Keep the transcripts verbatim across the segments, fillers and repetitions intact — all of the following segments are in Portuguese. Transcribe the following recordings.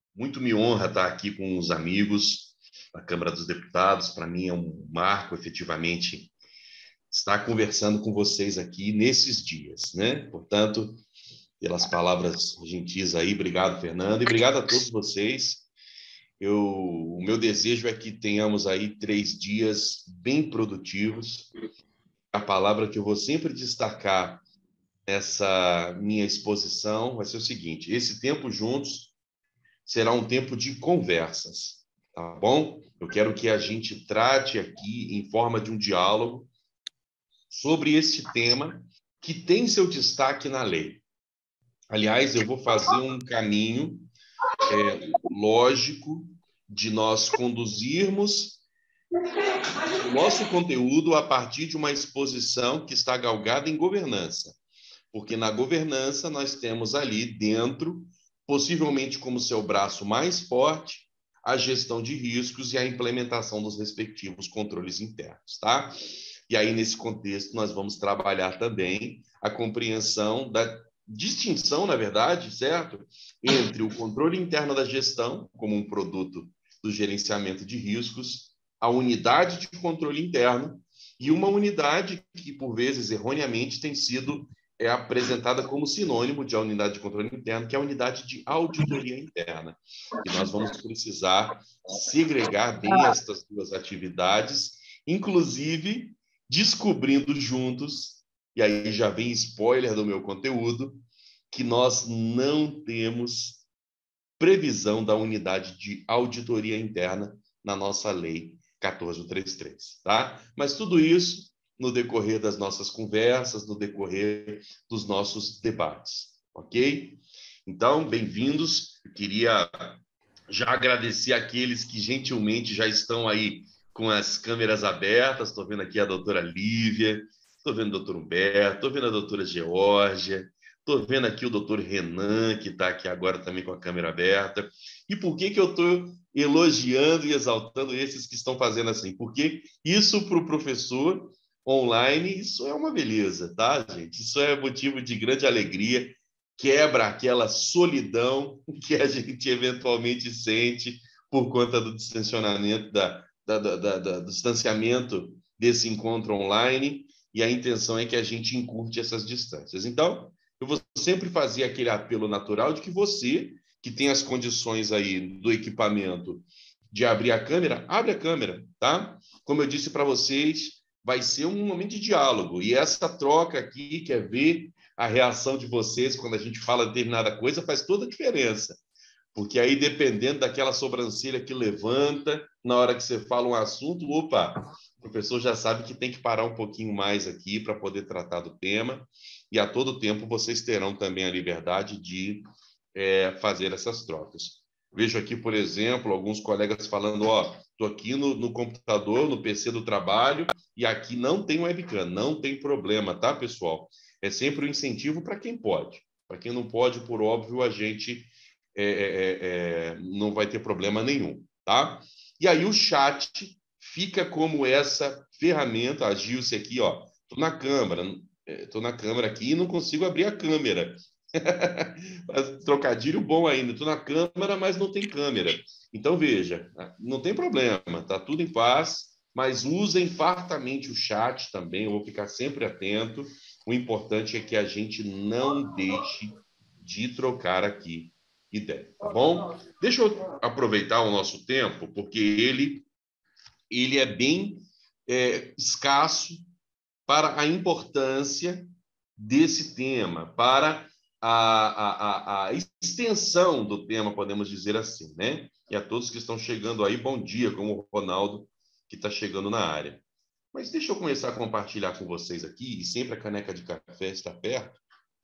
Muito me honra estar aqui com os amigos da Câmara dos Deputados. Para mim é um marco, efetivamente, estar conversando com vocês aqui nesses dias, né? Portanto, pelas palavras gentis aí, obrigado, Fernando, e obrigado a todos vocês. Eu, o meu desejo é que tenhamos aí três dias bem produtivos. A palavra que eu vou sempre destacar nessa minha exposição vai ser o seguinte: esse tempo juntos será um tempo de conversas, tá bom? Eu quero que a gente trate aqui, em forma de um diálogo, sobre esse tema que tem seu destaque na lei. Aliás, eu vou fazer um caminho é, lógico de nós conduzirmos o nosso conteúdo a partir de uma exposição que está galgada em governança. Porque na governança nós temos ali dentro, possivelmente como seu braço mais forte, a gestão de riscos e a implementação dos respectivos controles internos, tá? E aí, nesse contexto, nós vamos trabalhar também a compreensão da distinção, na verdade, certo? Entre o controle interno da gestão, como um produto do gerenciamento de riscos, a unidade de controle interno e uma unidade que, por vezes, erroneamente, tem sido é apresentada como sinônimo de unidade de controle interno, que é a unidade de auditoria interna. E nós vamos precisar segregar bem estas duas atividades, inclusive descobrindo juntos, e aí já vem spoiler do meu conteúdo, que nós não temos previsão da unidade de auditoria interna na nossa lei quatorze trinta e três, tá? Mas tudo isso no decorrer das nossas conversas, no decorrer dos nossos debates, ok? Então, bem-vindos. Eu queria já agradecer aqueles que gentilmente já estão aí com as câmeras abertas. Estou vendo aqui a doutora Lívia, estou vendo o doutor Humberto, estou vendo a doutora Geórgia, estou vendo aqui o doutor Renan, que está aqui agora também com a câmera aberta. E por que, que eu estou elogiando e exaltando esses que estão fazendo assim? Porque isso para o professor online, isso é uma beleza, tá, gente? Isso é motivo de grande alegria, quebra aquela solidão que a gente eventualmente sente por conta do distanciamento, da, da, da, da, da, do distanciamento desse encontro online, e a intenção é que a gente encurte essas distâncias. Então, eu vou sempre fazer aquele apelo natural de que você, que tem as condições aí do equipamento de abrir a câmera, abre a câmera, tá? Como eu disse para vocês, vai ser um momento de diálogo. E essa troca aqui, que é ver a reação de vocês quando a gente fala determinada coisa, faz toda a diferença. Porque aí, dependendo daquela sobrancelha que levanta, na hora que você fala um assunto, opa, o professor já sabe que tem que parar um pouquinho mais aqui para poder tratar do tema. E a todo tempo vocês terão também a liberdade de é, fazer essas trocas. Vejo aqui, por exemplo, alguns colegas falando, ó, estou aqui no, no computador, no P C do trabalho, e aqui não tem webcam, não tem problema, tá, pessoal? É sempre um incentivo para quem pode. Para quem não pode, por óbvio, a gente é, é, é, não vai ter problema nenhum, tá? E aí o chat fica como essa ferramenta, a Gilce aqui, ó, estou na câmera, estou na câmera aqui e não consigo abrir a câmera. Trocadilho bom ainda, estou na câmera, mas não tem câmera. Então, veja, não tem problema, tá tudo em paz, mas usem fartamente o chat também, eu vou ficar sempre atento. O importante é que a gente não deixe de trocar aqui ideia, tá bom? Deixa eu aproveitar o nosso tempo, porque ele, ele é bem é, escasso para a importância desse tema, para a, a, a, extensão do tema, podemos dizer assim, né? E a todos que estão chegando aí, bom dia, como o Ronaldo, que está chegando na área. Mas deixa eu começar a compartilhar com vocês aqui, e sempre a caneca de café está perto.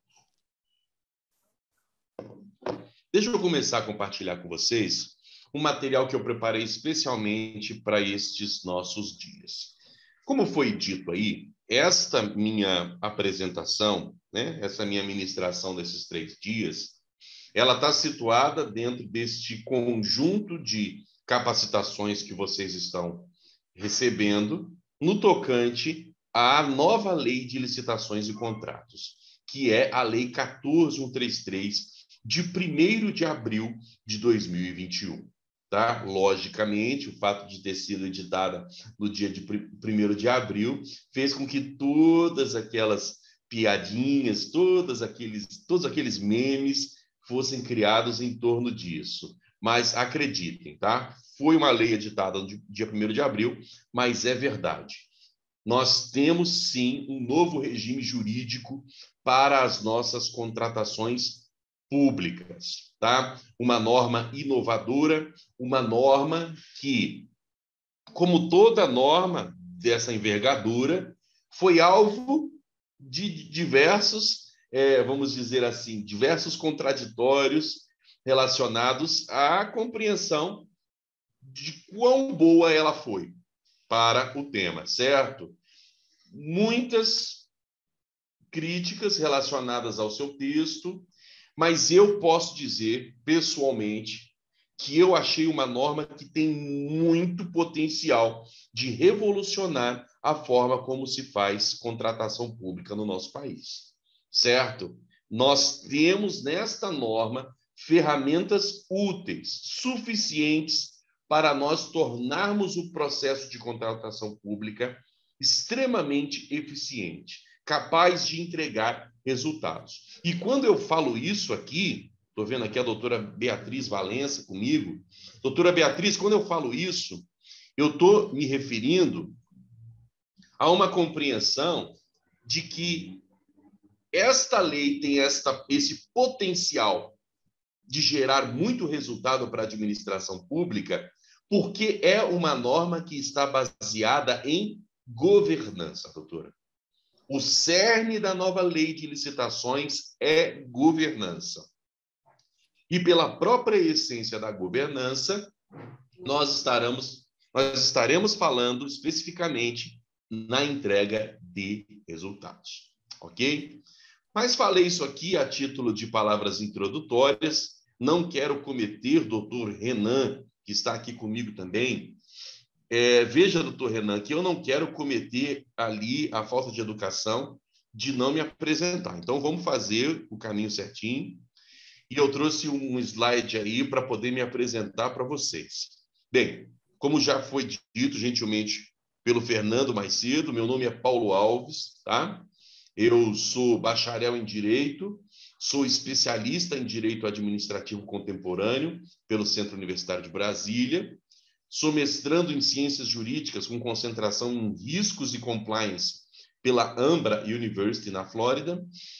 Deixa eu começar a compartilhar com vocês um material que eu preparei especialmente para estes nossos dias. Como foi dito aí, esta minha apresentação, né, essa minha ministração desses três dias, ela está situada dentro deste conjunto de capacitações que vocês estão recebendo no tocante à nova lei de licitações e contratos, que é a Lei quatorze mil cento e trinta e três de primeiro de abril de dois mil e vinte e um. Tá? Logicamente, o fato de ter sido editada no dia de primeiro de abril fez com que todas aquelas piadinhas, todas aqueles, todos aqueles memes fossem criados em torno disso. Mas acreditem, tá? Foi uma lei editada no dia primeiro de abril, mas é verdade. Nós temos, sim, um novo regime jurídico para as nossas contratações públicas, tá? Uma norma inovadora, uma norma que, como toda norma dessa envergadura, foi alvo de diversos, é, vamos dizer assim, diversos contraditórios relacionados à compreensão de quão boa ela foi para o tema, certo? Muitas críticas relacionadas ao seu texto, mas eu posso dizer, pessoalmente, que eu achei uma norma que tem muito potencial de revolucionar a forma como se faz contratação pública no nosso país, certo? Nós temos nesta norma ferramentas úteis, suficientes para nós tornarmos o processo de contratação pública extremamente eficiente, capaz de entregar resultados. E quando eu falo isso aqui, estou vendo aqui a doutora Beatriz Valença comigo. Doutora Beatriz, quando eu falo isso, eu estou me referindo a uma compreensão de que esta lei tem esta, esse potencial de gerar muito resultado para a administração pública, porque é uma norma que está baseada em governança, doutora. O cerne da nova lei de licitações é governança. E pela própria essência da governança, nós estaremos, nós estaremos falando especificamente na entrega de resultados. Ok? Mas falei isso aqui a título de palavras introdutórias. Não quero cometer, doutor Renan, que está aqui comigo também, É, veja, doutor Renan, que eu não quero cometer ali a falta de educação de não me apresentar. Então, vamos fazer o caminho certinho. E eu trouxe um slide aí para poder me apresentar para vocês. Bem, como já foi dito gentilmente pelo Fernando mais cedo, meu nome é Paulo Alves, tá? Eu sou bacharel em Direito, sou especialista em Direito Administrativo Contemporâneo pelo Centro Universitário de Brasília. Sou mestrando em Ciências Jurídicas com concentração em Riscos e Compliance pela Ambra University, na Flórida.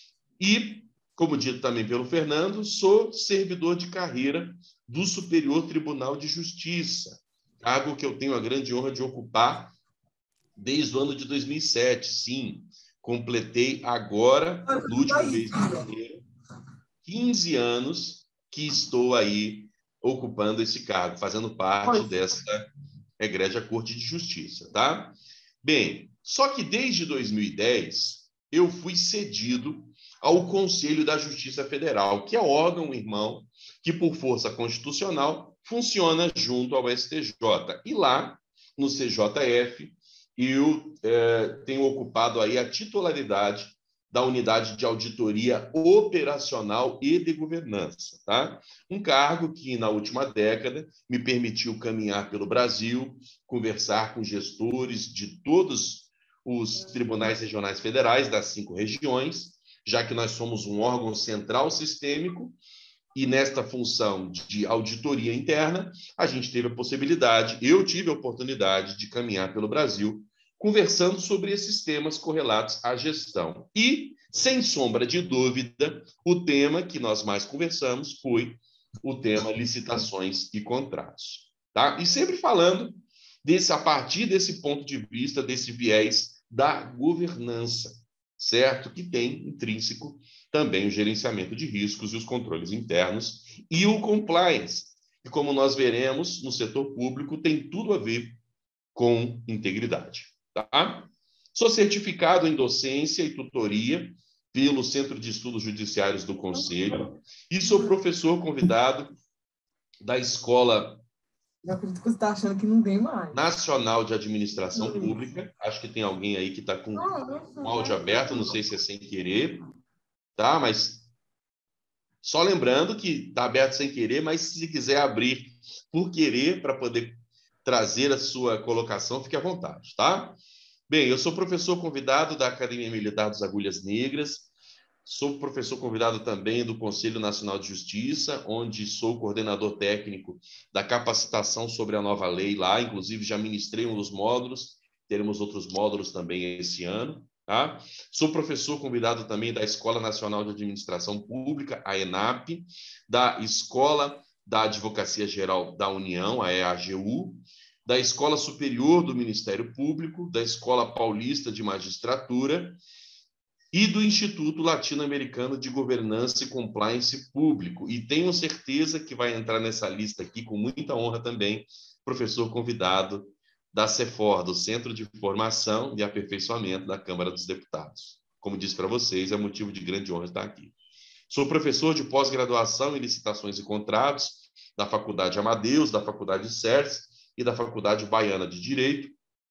E, como dito também pelo Fernando, sou servidor de carreira do Superior Tribunal de Justiça, cargo que eu tenho a grande honra de ocupar desde o ano de dois mil e sete. Sim, completei agora, no último mês de janeiro, quinze anos que estou aí ocupando esse cargo, fazendo parte Oi. dessa egrégia Corte de Justiça, tá? Bem, só que desde dois mil e dez eu fui cedido ao Conselho da Justiça Federal, que é órgão irmão que, por força constitucional, funciona junto ao S T J. E lá, no C J F, eu é, tenho ocupado aí a titularidade da Unidade de Auditoria Operacional e de Governança, tá? Um cargo que, na última década, me permitiu caminhar pelo Brasil, conversar com gestores de todos os tribunais regionais federais das cinco regiões, já que nós somos um órgão central sistêmico, e nesta função de auditoria interna, a gente teve a possibilidade, eu tive a oportunidade de caminhar pelo Brasil, conversando sobre esses temas correlatos à gestão. E, sem sombra de dúvida, o tema que nós mais conversamos foi o tema licitações e contratos. Tá? E sempre falando desse, a partir desse ponto de vista, desse viés da governança, certo? Que tem intrínseco também o gerenciamento de riscos e os controles internos e o compliance, que, como nós veremos no setor público, tem tudo a ver com integridade. Tá? Sou certificado em docência e tutoria pelo Centro de Estudos Judiciários do Conselho e sou professor convidado da Escola Eu acredito que você está achando que não tem mais. Nacional de Administração Pública. Acho que tem alguém aí que está com o áudio aberto, não sei se é sem querer, tá? Mas Só lembrando que está aberto sem querer, mas se quiser abrir por querer para poder trazer a sua colocação, fique à vontade, tá? Bem, eu sou professor convidado da Academia Militar dos Agulhas Negras, sou professor convidado também do Conselho Nacional de Justiça, onde sou coordenador técnico da capacitação sobre a nova lei lá, inclusive já ministrei um dos módulos, teremos outros módulos também esse ano. Tá? Sou professor convidado também da Escola Nacional de Administração Pública, a ENAP, da Escola da Advocacia Geral da União, a E A G U, da Escola Superior do Ministério Público, da Escola Paulista de Magistratura e do Instituto Latino-Americano de Governança e Compliance Público. E tenho certeza que vai entrar nessa lista aqui, com muita honra também, professor convidado da CEFOR, do Centro de Formação e Aperfeiçoamento da Câmara dos Deputados. Como disse para vocês, é motivo de grande honra estar aqui. Sou professor de pós-graduação em licitações e contratos da Faculdade Amadeus, da Faculdade CERS e da Faculdade Baiana de Direito.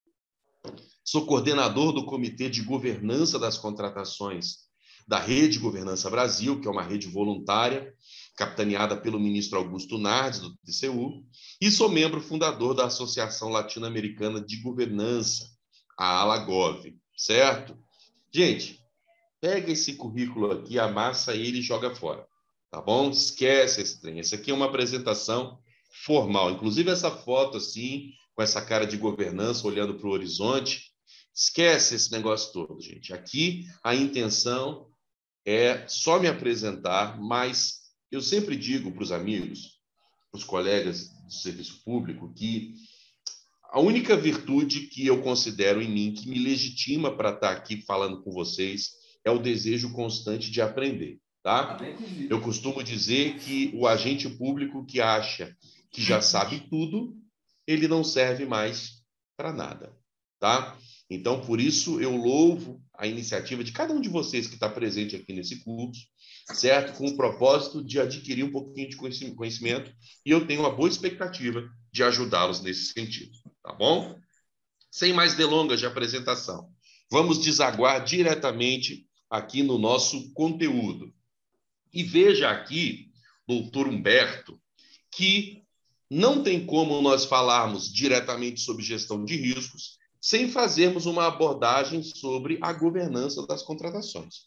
Sou coordenador do Comitê de Governança das Contratações da Rede Governança Brasil, que é uma rede voluntária, capitaneada pelo ministro Augusto Nardes, do T C U, e sou membro fundador da Associação Latino-Americana de Governança, a ALAGOV, certo? Gente, pega esse currículo aqui, amassa ele e joga fora, tá bom? Esquece esse trem. Essa aqui é uma apresentação formal. Inclusive essa foto assim, com essa cara de governança, olhando para o horizonte. Esquece esse negócio todo, gente. Aqui a intenção é só me apresentar, mas eu sempre digo para os amigos, para os colegas do serviço público, que a única virtude que eu considero em mim, que me legitima para estar aqui falando com vocês, é o desejo constante de aprender, tá? Eu costumo dizer que o agente público que acha que já sabe tudo, ele não serve mais para nada, tá? Então, por isso, eu louvo a iniciativa de cada um de vocês que está presente aqui nesse curso, certo? Com o propósito de adquirir um pouquinho de conhecimento, e eu tenho uma boa expectativa de ajudá-los nesse sentido, tá bom? Sem mais delongas de apresentação, vamos desaguar diretamente aqui no nosso conteúdo. E veja aqui, doutor Humberto, que não tem como nós falarmos diretamente sobre gestão de riscos sem fazermos uma abordagem sobre a governança das contratações.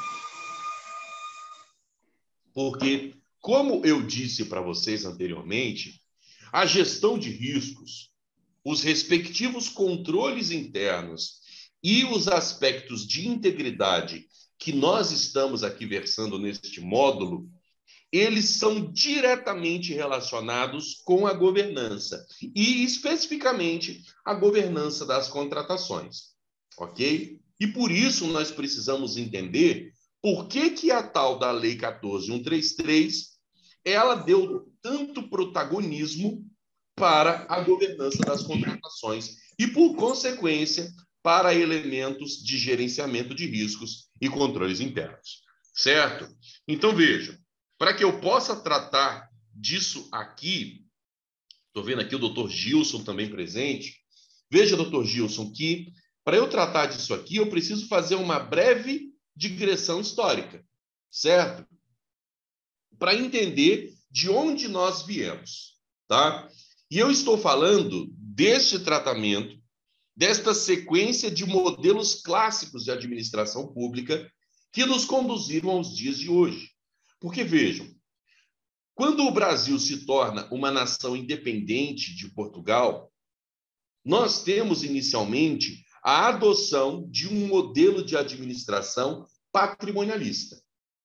Porque, como eu disse para vocês anteriormente, a gestão de riscos, os respectivos controles internos e os aspectos de integridade que nós estamos aqui versando neste módulo, eles são diretamente relacionados com a governança e, especificamente, a governança das contratações, ok? E, por isso, nós precisamos entender por que que a tal da Lei quatorze mil cento e trinta e três, ela deu tanto protagonismo para a governança das contratações e, por consequência, para elementos de gerenciamento de riscos e controles internos, certo? Então, vejam, para que eu possa tratar disso aqui, estou vendo aqui o doutor Gilson também presente. Veja, doutor Gilson, que para eu tratar disso aqui, eu preciso fazer uma breve digressão histórica, certo? Para entender de onde nós viemos, tá? E eu estou falando deste tratamento, desta sequência de modelos clássicos de administração pública que nos conduziram aos dias de hoje. Porque, vejam, quando o Brasil se torna uma nação independente de Portugal, nós temos inicialmente a adoção de um modelo de administração patrimonialista,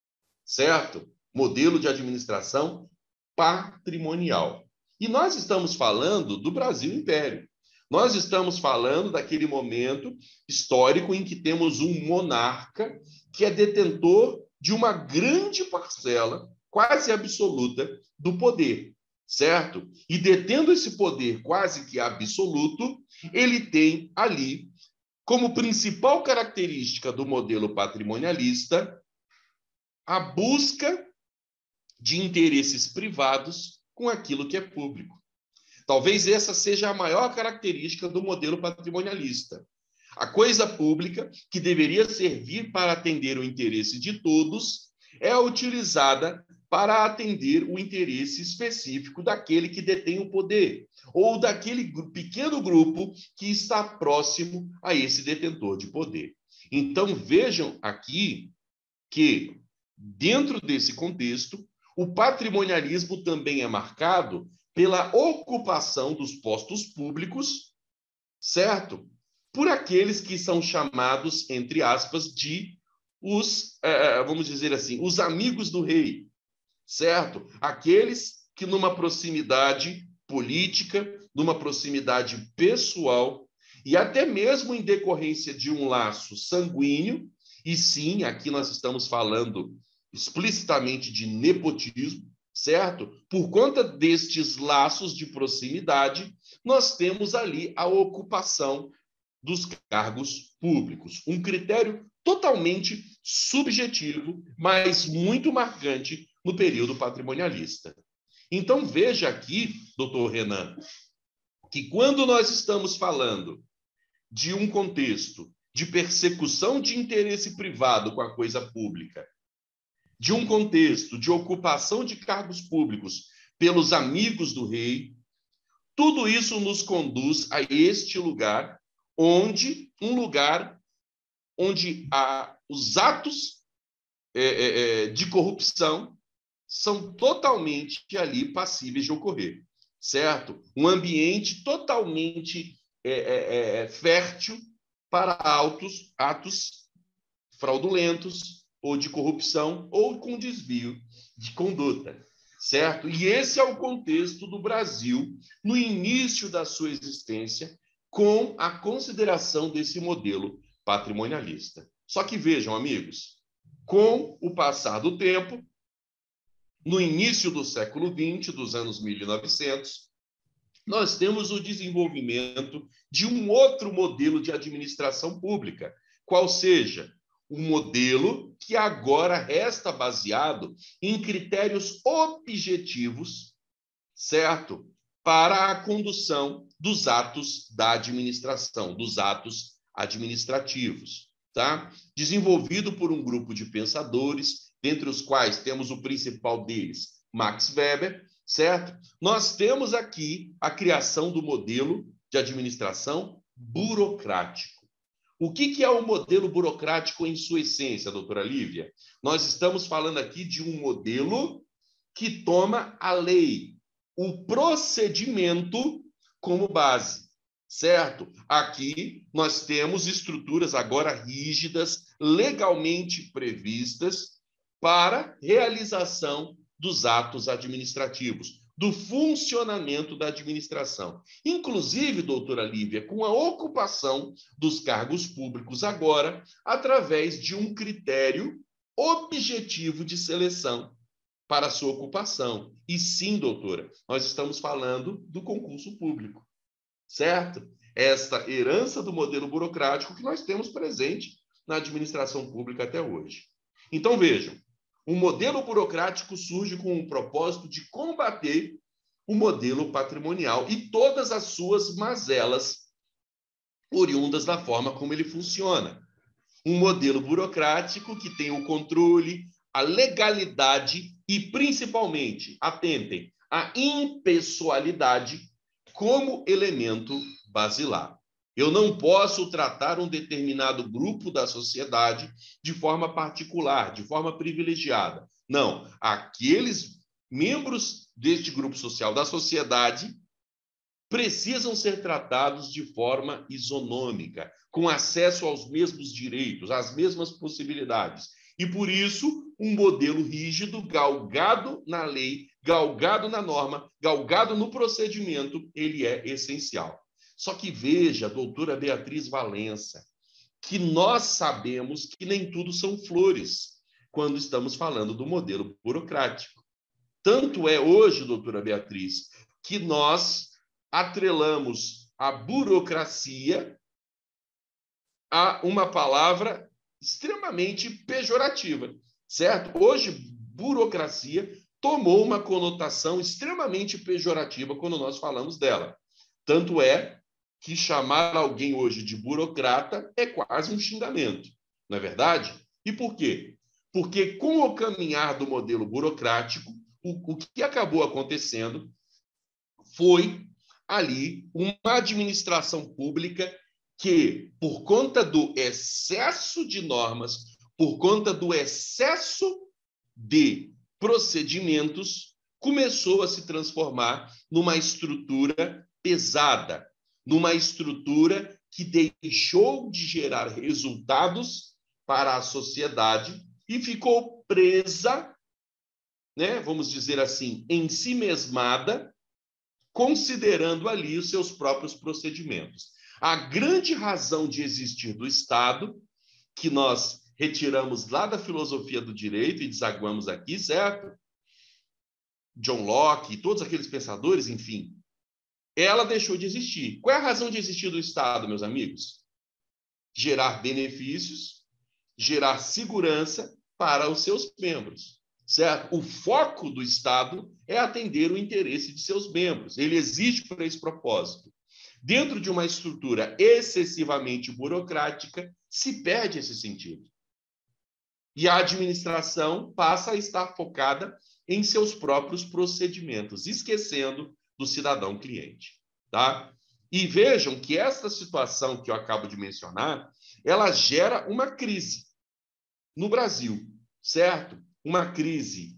certo? Modelo de administração patrimonial. E nós estamos falando do Brasil Império. Nós estamos falando daquele momento histórico em que temos um monarca que é detentor de uma grande parcela, quase absoluta, do poder, certo? E detendo esse poder quase que absoluto, ele tem ali, como principal característica do modelo patrimonialista, a busca de interesses privados com aquilo que é público. Talvez essa seja a maior característica do modelo patrimonialista. A coisa pública, que deveria servir para atender o interesse de todos, é utilizada para atender o interesse específico daquele que detém o poder, ou daquele pequeno grupo que está próximo a esse detentor de poder. Então, vejam aqui que, dentro desse contexto, o patrimonialismo também é marcado pela ocupação dos postos públicos, certo? Por aqueles que são chamados, entre aspas, de os, eh, vamos dizer assim, os amigos do rei, certo? Aqueles que numa proximidade política, numa proximidade pessoal, e até mesmo em decorrência de um laço sanguíneo, e sim, aqui nós estamos falando explicitamente de nepotismo, certo? Por conta destes laços de proximidade, nós temos ali a ocupação dos cargos públicos. Um critério totalmente subjetivo, mas muito marcante no período patrimonialista. Então, veja aqui, doutor Renan, que quando nós estamos falando de um contexto de persecução de interesse privado com a coisa pública, de um contexto de ocupação de cargos públicos pelos amigos do rei, tudo isso nos conduz a este lugar, onde um lugar onde há, os atos é, é, de corrupção são totalmente ali passíveis de ocorrer, certo? Um ambiente totalmente é, é, é, fértil para atos, atos fraudulentos ou de corrupção ou com desvio de conduta, certo? E esse é o contexto do Brasil no início da sua existência, com a consideração desse modelo patrimonialista. Só que vejam, amigos, com o passar do tempo, no início do século vinte, dos anos mil e novecentos, nós temos o desenvolvimento de um outro modelo de administração pública, qual seja um modelo que agora resta baseado em critérios objetivos, certo? Para a condução dos atos da administração, dos atos administrativos, tá? Desenvolvido por um grupo de pensadores, dentre os quais temos o principal deles, Max Weber, certo? Nós temos aqui a criação do modelo de administração burocrático. O que, que é o modelo burocrático em sua essência, doutora Lívia? Nós estamos falando aqui de um modelo que toma a lei, o procedimento como base, certo? Aqui nós temos estruturas agora rígidas, legalmente previstas para realização dos atos administrativos, do funcionamento da administração. Inclusive, doutora Lívia, com a ocupação dos cargos públicos agora, através de um critério objetivo de seleção para a sua ocupação. E sim, doutora, nós estamos falando do concurso público, certo? Esta herança do modelo burocrático que nós temos presente na administração pública até hoje. Então, vejam, o modelo burocrático surge com o propósito de combater o modelo patrimonial e todas as suas mazelas oriundas da forma como ele funciona. Um modelo burocrático que tem o controle, a legalidade e, principalmente, atentem, a impessoalidade como elemento basilar. Eu não posso tratar um determinado grupo da sociedade de forma particular, de forma privilegiada. Não, aqueles membros deste grupo social da sociedade precisam ser tratados de forma isonômica, com acesso aos mesmos direitos, às mesmas possibilidades. E, por isso, um modelo rígido, galgado na lei, galgado na norma, galgado no procedimento, ele é essencial. Só que veja, doutora Beatriz Valença, que nós sabemos que nem tudo são flores quando estamos falando do modelo burocrático. Tanto é hoje, doutora Beatriz, que nós atrelamos a burocracia a uma palavra extremamente pejorativa, certo? Hoje, burocracia tomou uma conotação extremamente pejorativa quando nós falamos dela. Tanto é que chamar alguém hoje de burocrata é quase um xingamento, não é verdade? E por quê? Porque, com o caminhar do modelo burocrático, o, o que acabou acontecendo foi ali uma administração pública que, por conta do excesso de normas, por conta do excesso de procedimentos, começou a se transformar numa estrutura pesada, numa estrutura que deixou de gerar resultados para a sociedade e ficou presa, né, vamos dizer assim, em si mesmada, considerando ali os seus próprios procedimentos. A grande razão de existir do Estado, que nós retiramos lá da filosofia do direito e desaguamos aqui, certo? John Locke, todos aqueles pensadores, enfim, ela deixou de existir. Qual é a razão de existir do Estado, meus amigos? Gerar benefícios, gerar segurança para os seus membros, certo? O foco do Estado é atender o interesse de seus membros. Ele existe para esse propósito. Dentro de uma estrutura excessivamente burocrática, se perde esse sentido. E a administração passa a estar focada em seus próprios procedimentos, esquecendo do cidadão cliente, tá? E vejam que essa situação que eu acabo de mencionar, ela gera uma crise no Brasil, certo? Uma crise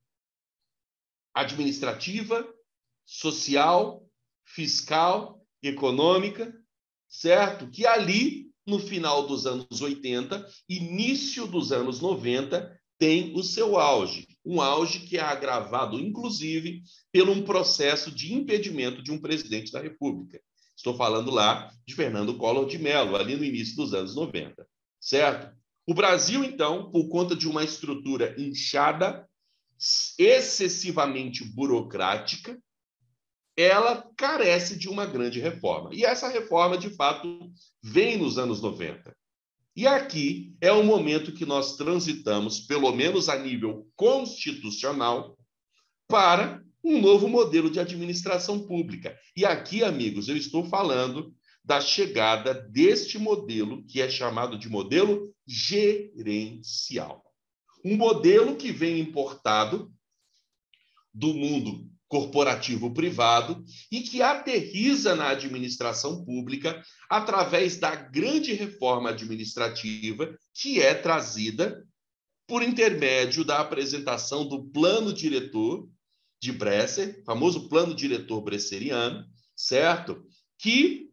administrativa, social, fiscal, econômica, certo? Que ali, no final dos anos oitenta, início dos anos noventa, tem o seu auge. Um auge que é agravado, inclusive, por um processo de impedimento de um presidente da República. Estou falando lá de Fernando Collor de Mello, ali no início dos anos noventa, certo? O Brasil, então, por conta de uma estrutura inchada, excessivamente burocrática, ela carece de uma grande reforma. E essa reforma, de fato, vem nos anos noventa. E aqui é o momento que nós transitamos, pelo menos a nível constitucional, para um novo modelo de administração pública. E aqui, amigos, eu estou falando da chegada deste modelo, que é chamado de modelo gerencial. Um modelo que vem importado do mundo corporativo privado e que aterriza na administração pública através da grande reforma administrativa que é trazida por intermédio da apresentação do plano diretor de Bresser, famoso plano diretor bresseriano, certo? Que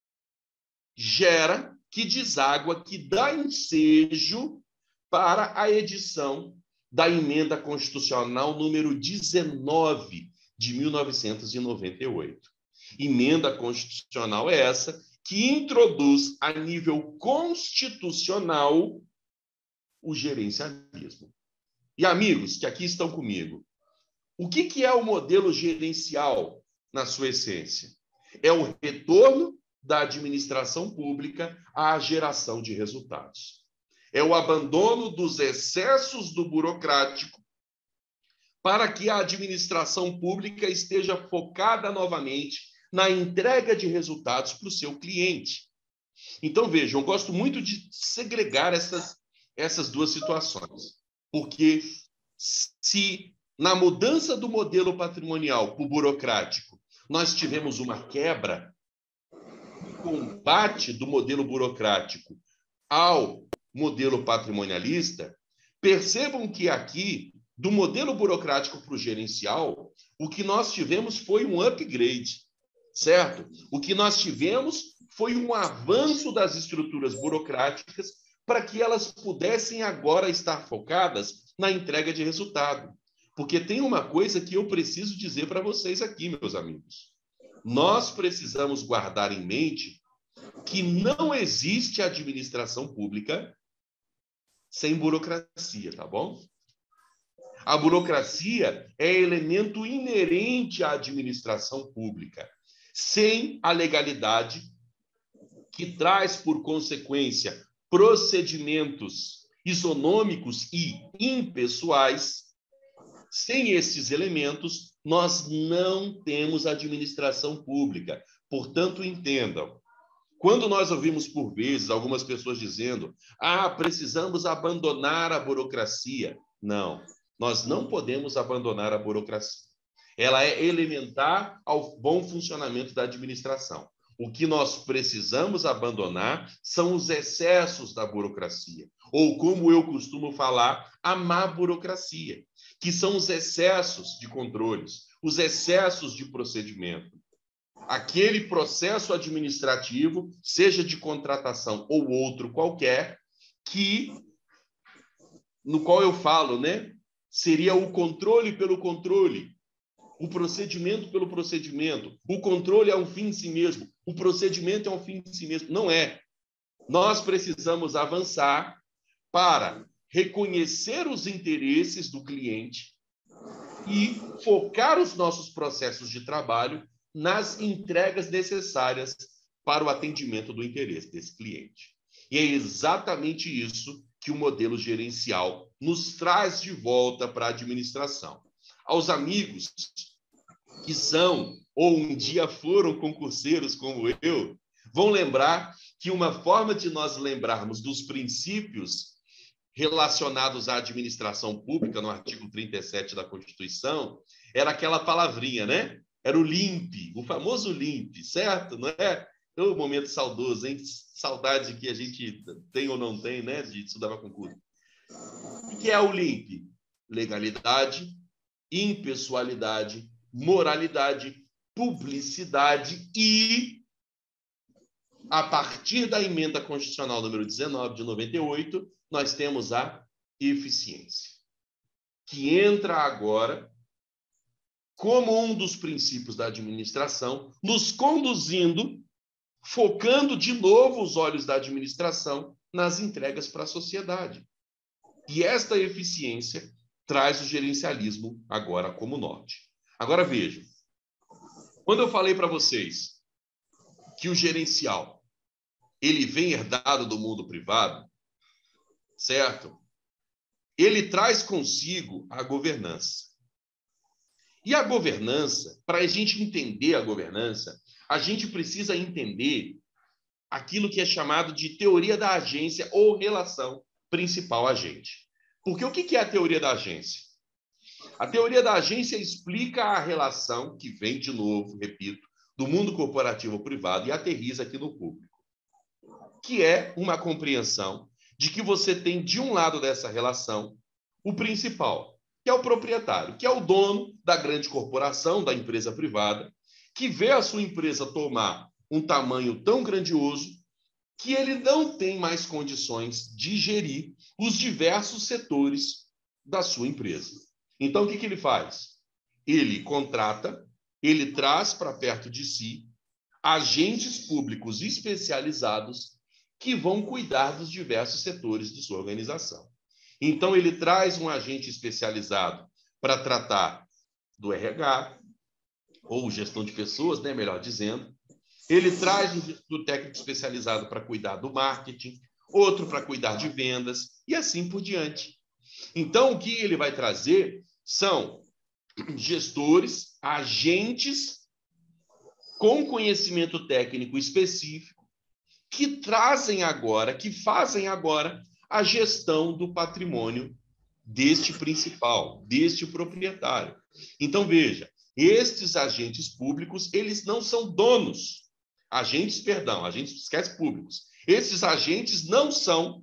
gera, que deságua, que dá ensejo para a edição da emenda constitucional número dezenove de mil novecentos e noventa e oito. Emenda constitucional essa que introduz a nível constitucional o gerencialismo. E amigos que aqui estão comigo, o que que é o modelo gerencial na sua essência? É o retorno da administração pública à geração de resultados. É o abandono dos excessos do burocrático para que a administração pública esteja focada novamente na entrega de resultados para o seu cliente. Então, vejam, eu gosto muito de segregar essas, essas duas situações, porque se na mudança do modelo patrimonial para o burocrático nós tivemos uma quebra, um combate do modelo burocrático ao modelo patrimonialista, percebam que aqui, do modelo burocrático para o gerencial, o que nós tivemos foi um upgrade, certo? O que nós tivemos foi um avanço das estruturas burocráticas para que elas pudessem agora estar focadas na entrega de resultado. Porque tem uma coisa que eu preciso dizer para vocês aqui, meus amigos. Nós precisamos guardar em mente que não existe administração pública sem burocracia, tá bom? A burocracia é elemento inerente à administração pública. Sem a legalidade, que traz, por consequência, procedimentos isonômicos e impessoais, sem esses elementos, nós não temos administração pública. Portanto, entendam, Quando nós ouvimos, por vezes, algumas pessoas dizendo: ah, precisamos abandonar a burocracia. Não, nós não podemos abandonar a burocracia. Ela é elementar ao bom funcionamento da administração. O que nós precisamos abandonar são os excessos da burocracia, ou, como eu costumo falar, a má burocracia, que são os excessos de controles, os excessos de procedimento. Aquele processo administrativo, seja de contratação ou outro qualquer, que, no qual eu falo, né, seria o controle pelo controle, o procedimento pelo procedimento. O controle é um fim em si mesmo, o procedimento é um fim em si mesmo. Não é. Nós precisamos avançar para reconhecer os interesses do cliente e focar os nossos processos de trabalho nas entregas necessárias para o atendimento do interesse desse cliente. E é exatamente isso que o modelo gerencial nos traz de volta para a administração. Aos amigos que são ou um dia foram concurseiros como eu, vão lembrar que uma forma de nós lembrarmos dos princípios relacionados à administração pública, no artigo trinta e sete da Constituição, era aquela palavrinha, né? Era o limpe, o famoso limpe, certo? Não é? É um momento saudoso, hein? Saudade que a gente tem ou não tem, né? De estudar para concurso. O que é o limpe? Legalidade, impessoalidade, moralidade, publicidade e, a partir da emenda constitucional número dezenove de noventa e oito, nós temos a eficiência, que entra agora como um dos princípios da administração, nos conduzindo, focando de novo os olhos da administração nas entregas para a sociedade. E esta eficiência traz o gerencialismo agora como norte. Agora vejam, quando eu falei para vocês que o gerencial ele vem herdado do mundo privado, certo? Ele traz consigo a governança. E a governança, para a gente entender a governança, a gente precisa entender aquilo que é chamado de teoria da agência ou relação principal-agente. Porque o que é a teoria da agência? A teoria da agência explica a relação que vem, de novo, repito, do mundo corporativo privado e aterriza aqui no público, que é uma compreensão de que você tem, de um lado dessa relação, o principal, que é o proprietário, que é o dono da grande corporação, da empresa privada, que vê a sua empresa tomar um tamanho tão grandioso que ele não tem mais condições de gerir os diversos setores da sua empresa. Então, o que que ele faz? Ele contrata, ele traz para perto de si agentes públicos especializados que vão cuidar dos diversos setores de sua organização. Então, ele traz um agente especializado para tratar do R H, ou gestão de pessoas, né, melhor dizendo. Ele traz um gestor técnico especializado para cuidar do marketing, outro para cuidar de vendas, e assim por diante. Então, o que ele vai trazer são gestores, agentes com conhecimento técnico específico, que trazem agora, que fazem agora a gestão do patrimônio deste principal, deste proprietário. Então, veja, estes agentes públicos, eles não são donos. Agentes, perdão, agentes fiscais públicos. Esses agentes não são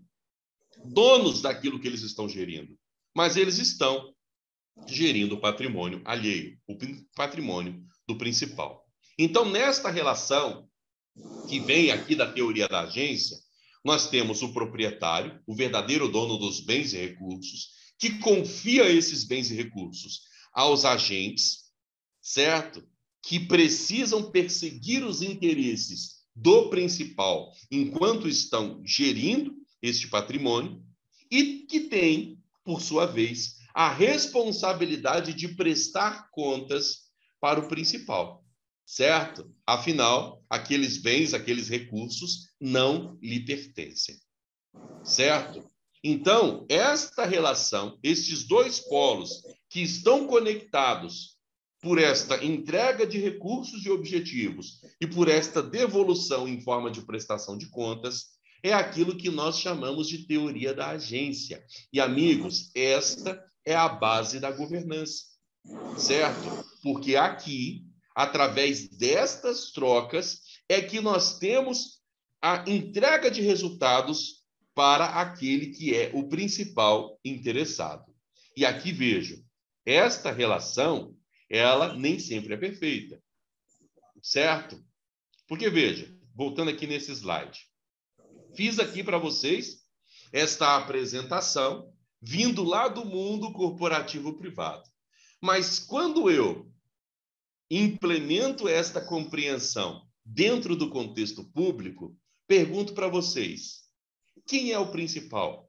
donos daquilo que eles estão gerindo, mas eles estão gerindo o patrimônio alheio, o patrimônio do principal. Então, nesta relação que vem aqui da teoria da agência, nós temos o proprietário, o verdadeiro dono dos bens e recursos, que confia esses bens e recursos aos agentes, certo? Que precisam perseguir os interesses do principal enquanto estão gerindo este patrimônio e que tem, por sua vez, a responsabilidade de prestar contas para o principal, certo? Afinal, aqueles bens, aqueles recursos não lhe pertencem, certo? Então, esta relação, estes dois polos que estão conectados por esta entrega de recursos e objetivos e por esta devolução em forma de prestação de contas, é aquilo que nós chamamos de teoria da agência. E, amigos, esta é a base da governança, certo? Porque aqui, através destas trocas, é que nós temos a entrega de resultados para aquele que é o principal interessado. E aqui vejo, esta relação, ela nem sempre é perfeita, certo? Porque, veja, voltando aqui nesse slide, fiz aqui para vocês esta apresentação vindo lá do mundo corporativo privado. Mas quando eu implemento esta compreensão dentro do contexto público, pergunto para vocês, quem é o principal?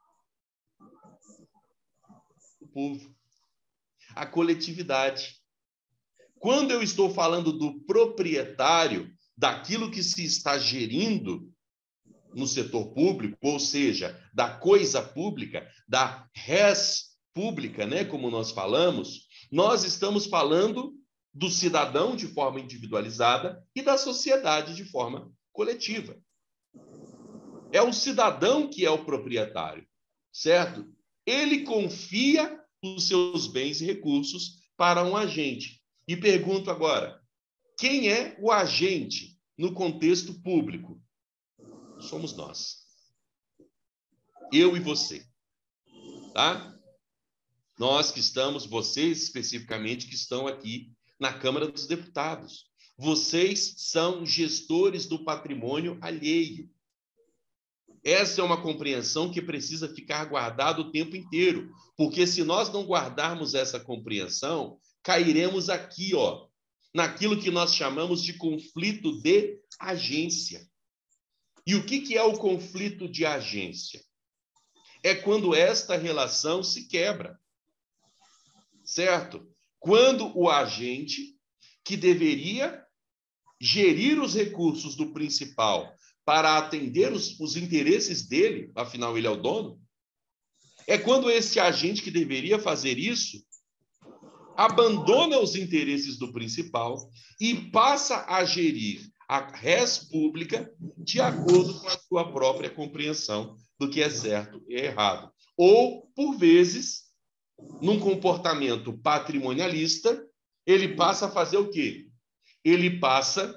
O povo. A coletividade. Quando eu estou falando do proprietário, daquilo que se está gerindo no setor público, ou seja, da coisa pública, da res pública, né, como nós falamos, nós estamos falando do cidadão de forma individualizada e da sociedade de forma coletiva. É o cidadão que é o proprietário, certo? Ele confia os seus bens e recursos para um agente. E pergunto agora, quem é o agente no contexto público? Somos nós. Eu e você. Tá? Nós que estamos, vocês especificamente que estão aqui na Câmara dos Deputados. Vocês são gestores do patrimônio alheio. Essa é uma compreensão que precisa ficar guardada o tempo inteiro, porque se nós não guardarmos essa compreensão, cairemos aqui, ó, naquilo que nós chamamos de conflito de agência. E o que que é o conflito de agência? É quando esta relação se quebra, certo? Quando o agente que deveria gerir os recursos do principal para atender os, os interesses dele, afinal ele é o dono, é quando esse agente que deveria fazer isso abandona os interesses do principal e passa a gerir a res pública de acordo com a sua própria compreensão do que é certo e errado. Ou, por vezes, num comportamento patrimonialista, ele passa a fazer o quê? Ele passa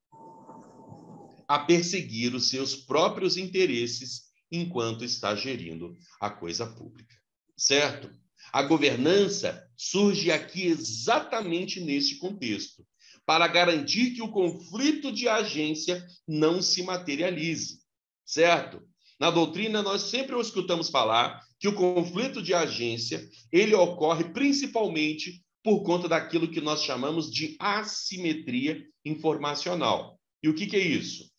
a perseguir os seus próprios interesses enquanto está gerindo a coisa pública. Certo? A governança surge aqui exatamente neste contexto, para garantir que o conflito de agência não se materialize. Certo? Na doutrina, nós sempre escutamos falar que o conflito de agência ele ocorre principalmente por conta daquilo que nós chamamos de assimetria informacional. E o que que é isso?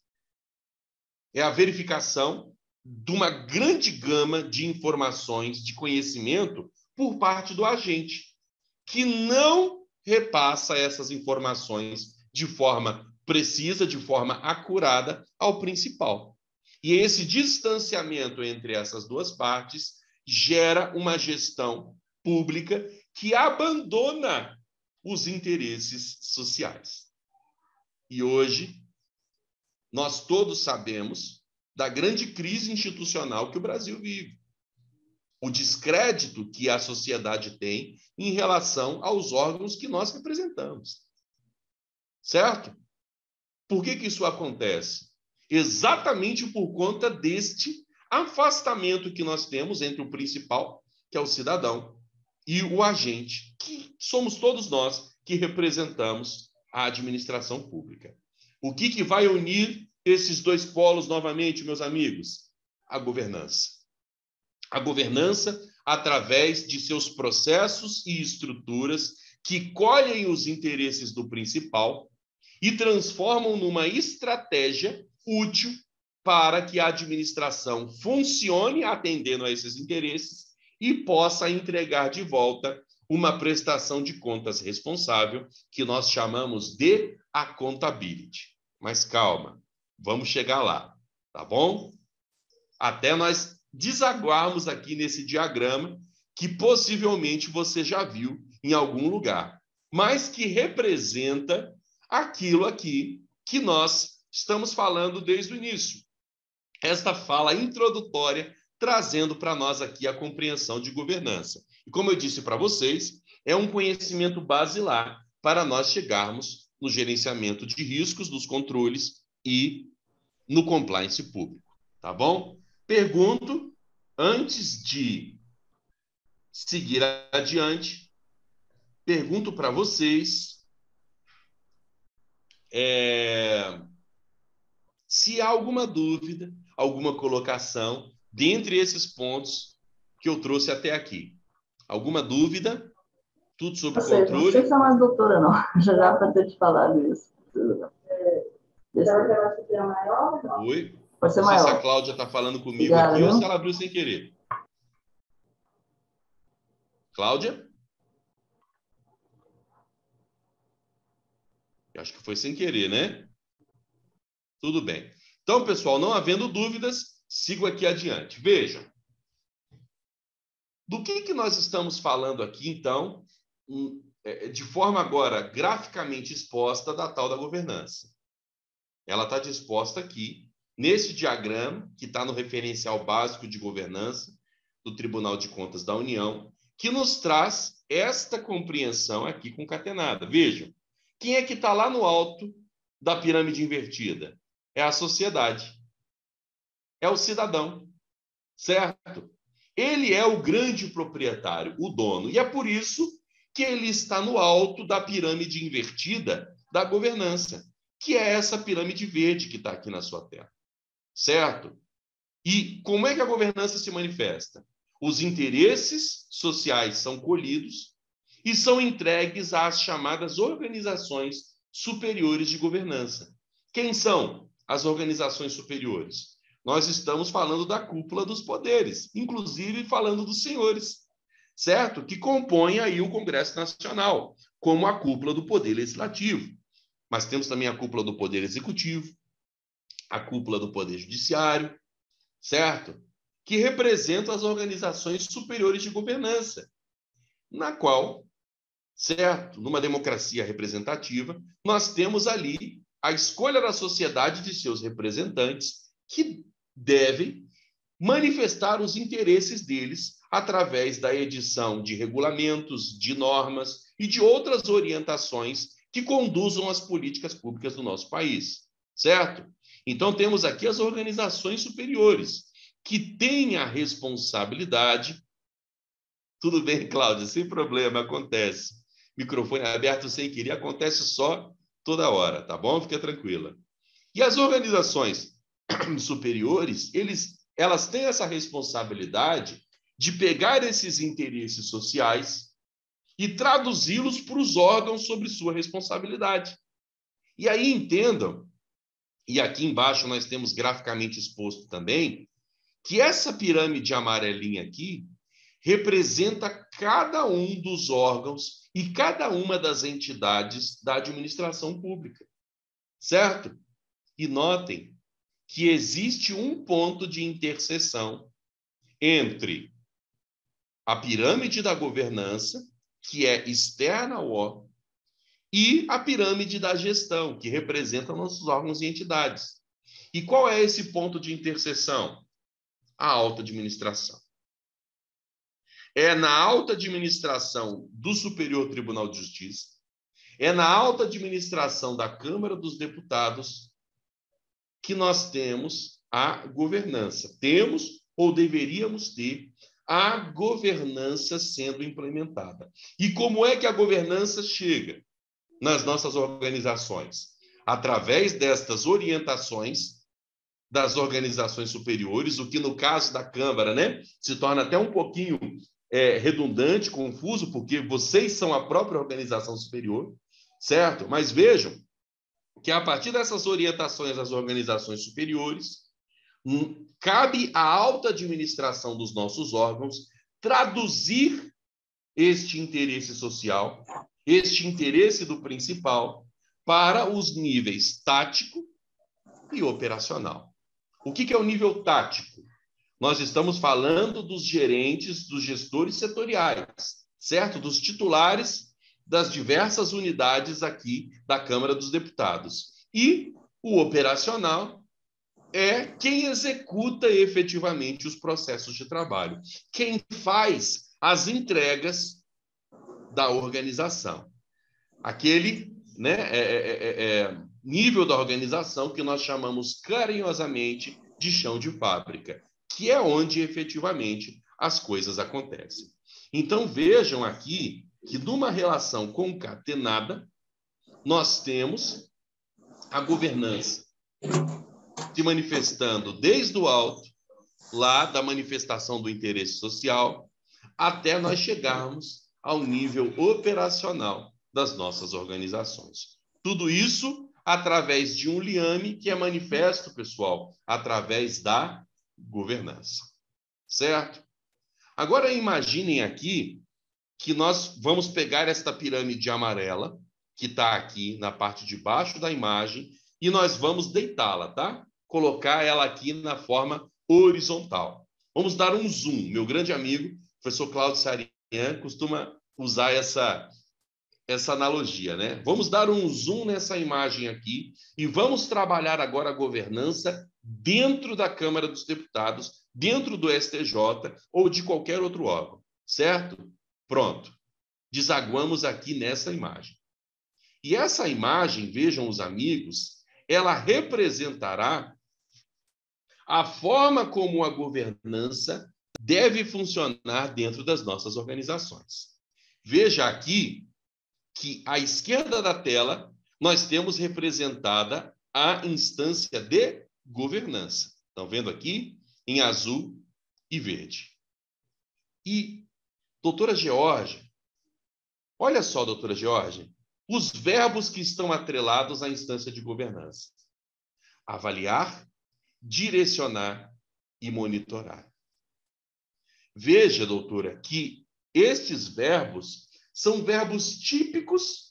É a verificação de uma grande gama de informações, de conhecimento por parte do agente, que não repassa essas informações de forma precisa, de forma acurada ao principal. E esse distanciamento entre essas duas partes gera uma gestão pública que abandona os interesses sociais. E hoje, nós todos sabemos da grande crise institucional que o Brasil vive. O descrédito que a sociedade tem em relação aos órgãos que nós representamos. Certo? Por que que isso acontece? Exatamente por conta deste afastamento que nós temos entre o principal, que é o cidadão, e o agente, que somos todos nós que representamos a administração pública. O que que vai unir esses dois polos novamente, meus amigos? A governança. A governança através de seus processos e estruturas que colhem os interesses do principal e transformam numa estratégia útil para que a administração funcione atendendo a esses interesses e possa entregar de volta uma prestação de contas responsável, que nós chamamos de accountability. Mas calma, vamos chegar lá, tá bom? Até nós desaguarmos aqui nesse diagrama, que possivelmente você já viu em algum lugar. mas que representa aquilo aqui que nós estamos falando desde o início. Esta fala introdutória trazendo para nós aqui a compreensão de governança. E como eu disse para vocês, é um conhecimento basilar para nós chegarmos no gerenciamento de riscos, dos controles e no compliance público. Tá bom? Pergunto, antes de seguir adiante, pergunto para vocês é, se há alguma dúvida, alguma colocação dentre esses pontos que eu trouxe até aqui. Alguma dúvida? Tudo sobre Você, controle? não precisa ser mais doutora, não. Já já para ter te falado isso. Oi? Pode ser não sei maior. se a Cláudia está falando comigo Obrigada, aqui viu? ou se ela abriu sem querer. Cláudia? Eu acho que foi sem querer, né? Tudo bem. Então, pessoal, não havendo dúvidas, sigo aqui adiante. Vejam. Do que, que nós estamos falando aqui, então, de forma agora graficamente exposta da tal da governança? Ela está disposta aqui, nesse diagrama, que está no referencial básico de governança do Tribunal de Contas da União, que nos traz esta compreensão aqui concatenada. Vejam, quem é que está lá no alto da pirâmide invertida? É a sociedade. É o cidadão, certo? Ele é o grande proprietário, o dono, e é por isso que ele está no alto da pirâmide invertida da governança, que é essa pirâmide verde que está aqui na sua tela, certo? E como é que a governança se manifesta? Os interesses sociais são colhidos e são entregues às chamadas organizações superiores de governança. Quem são as organizações superiores? Nós estamos falando da cúpula dos poderes, inclusive falando dos senhores, certo? Que compõem aí o Congresso Nacional, como a cúpula do Poder Legislativo. Mas temos também a cúpula do Poder Executivo, a cúpula do Poder Judiciário, certo? Que representam as organizações superiores de governança, na qual, certo, numa democracia representativa, nós temos ali a escolha da sociedade de seus representantes que devem manifestar os interesses deles através da edição de regulamentos, de normas e de outras orientações que conduzam as políticas públicas do nosso país, certo? Então, temos aqui as organizações superiores, que têm a responsabilidade... Tudo bem, Cláudia, sem problema, acontece. Microfone aberto sem querer, acontece só toda hora, tá bom? Fica tranquila. E as organizações superiores, eles, elas têm essa responsabilidade de pegar esses interesses sociais e traduzi-los para os órgãos sobre sua responsabilidade. E aí entendam, e aqui embaixo nós temos graficamente exposto também, que essa pirâmide amarelinha aqui representa cada um dos órgãos e cada uma das entidades da administração pública, certo? E notem que existe um ponto de interseção entre a pirâmide da governança, que é externa ao órgão, e a pirâmide da gestão, que representa nossos órgãos e entidades. E qual é esse ponto de interseção? A alta administração. É na alta administração do Superior Tribunal de Justiça, é na alta administração da Câmara dos Deputados que nós temos a governança. Temos ou deveríamos ter a governança sendo implementada. E como é que a governança chega nas nossas organizações? Através destas orientações das organizações superiores, o que no caso da Câmara, né, se torna até um pouquinho é, redundante, confuso, porque vocês são a própria organização superior, certo? Mas vejam que a partir dessas orientações das organizações superiores, cabe à alta administração dos nossos órgãos traduzir este interesse social, este interesse do principal, para os níveis tático e operacional. O que é o nível tático? Nós estamos falando dos gerentes, dos gestores setoriais, certo? Dos titulares das diversas unidades aqui da Câmara dos Deputados. E o operacional é quem executa efetivamente os processos de trabalho, quem faz as entregas da organização. Aquele, né, é, é, é, nível da organização que nós chamamos carinhosamente de chão de fábrica, que é onde efetivamente as coisas acontecem. Então, vejam aqui que numa relação concatenada, nós temos a governança se manifestando desde o alto, lá da manifestação do interesse social, até nós chegarmos ao nível operacional das nossas organizações. Tudo isso através de um liame que é manifesto, pessoal, através da governança. Certo? Agora imaginem aqui que nós vamos pegar esta pirâmide amarela, que está aqui na parte de baixo da imagem, e nós vamos deitá-la, tá? Colocar ela aqui na forma horizontal. Vamos dar um zoom. Meu grande amigo, professor Cláudio Sarian, costuma usar essa, essa analogia, né? Vamos dar um zoom nessa imagem aqui e vamos trabalhar agora a governança dentro da Câmara dos Deputados, dentro do S T J ou de qualquer outro órgão, certo? Pronto. Desaguamos aqui nessa imagem. E essa imagem, vejam os amigos, ela representará a forma como a governança deve funcionar dentro das nossas organizações. Veja aqui que à esquerda da tela nós temos representada a instância de governança. Estão vendo aqui? Em azul e verde. E, doutora Georgia, olha só, doutora Georgia, os verbos que estão atrelados à instância de governança: avaliar, direcionar e monitorar. Veja, doutora, que estes verbos são verbos típicos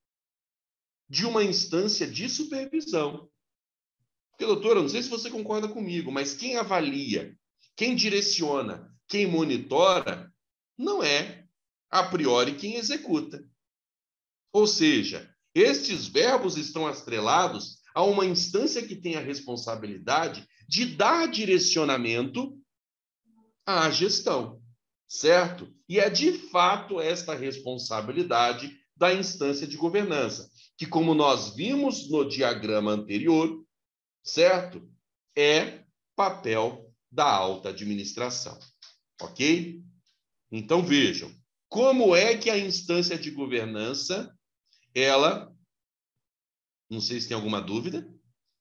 de uma instância de supervisão. Porque, doutora, não sei se você concorda comigo, mas quem avalia, quem direciona, quem monitora, não é, a priori, quem executa. Ou seja, estes verbos estão atrelados a uma instância que tem a responsabilidade de dar direcionamento à gestão, certo? E é, de fato, esta responsabilidade da instância de governança, que, como nós vimos no diagrama anterior, certo? É papel da alta administração, ok? Então, vejam, como é que a instância de governança, ela... Não sei se tem alguma dúvida.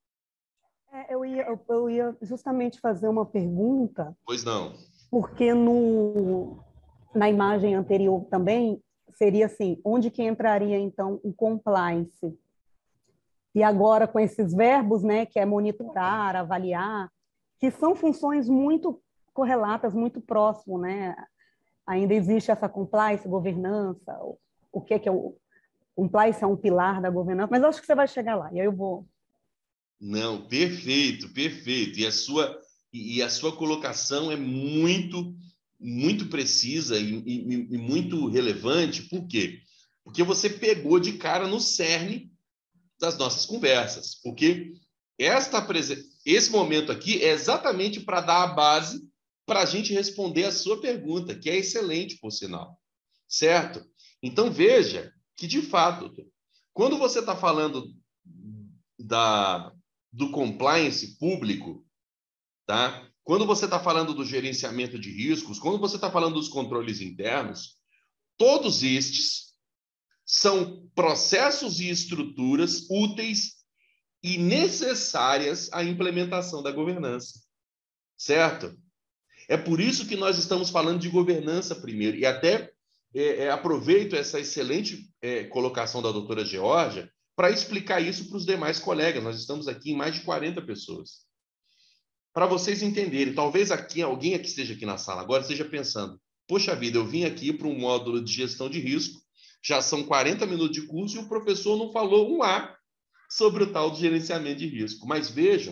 É, eu, ia, eu, eu ia justamente fazer uma pergunta. Pois não. Porque no, na imagem anterior também seria assim, onde que entraria, então, o compliance? E agora, com esses verbos, né, que é monitorar, avaliar, que são funções muito correlatas, muito próximo, né? Ainda existe essa compliance, governança, o, o que é que é o compliance, é um pilar da governança, mas acho que você vai chegar lá, e aí eu vou... Não, perfeito, perfeito. E a sua, e a sua colocação é muito, muito precisa e, e, e muito relevante. Por quê? Porque você pegou de cara no cerne das nossas conversas. Porque esta, esse momento aqui é exatamente para dar a base para a gente responder a sua pergunta, que é excelente, por sinal. Certo? Então, veja que, de fato, quando você está falando da, do compliance público, tá? Quando você está falando do gerenciamento de riscos, quando você está falando dos controles internos, todos estes são processos e estruturas úteis e necessárias à implementação da governança. Certo? É por isso que nós estamos falando de governança primeiro. E até é, é, aproveito essa excelente é, colocação da doutora Georgia para explicar isso para os demais colegas. Nós estamos aqui em mais de quarenta pessoas. Para vocês entenderem, talvez aqui alguém que esteja aqui na sala agora esteja pensando: poxa vida, eu vim aqui para um módulo de gestão de risco, já são quarenta minutos de curso e o professor não falou um A sobre o tal de gerenciamento de risco. Mas vejam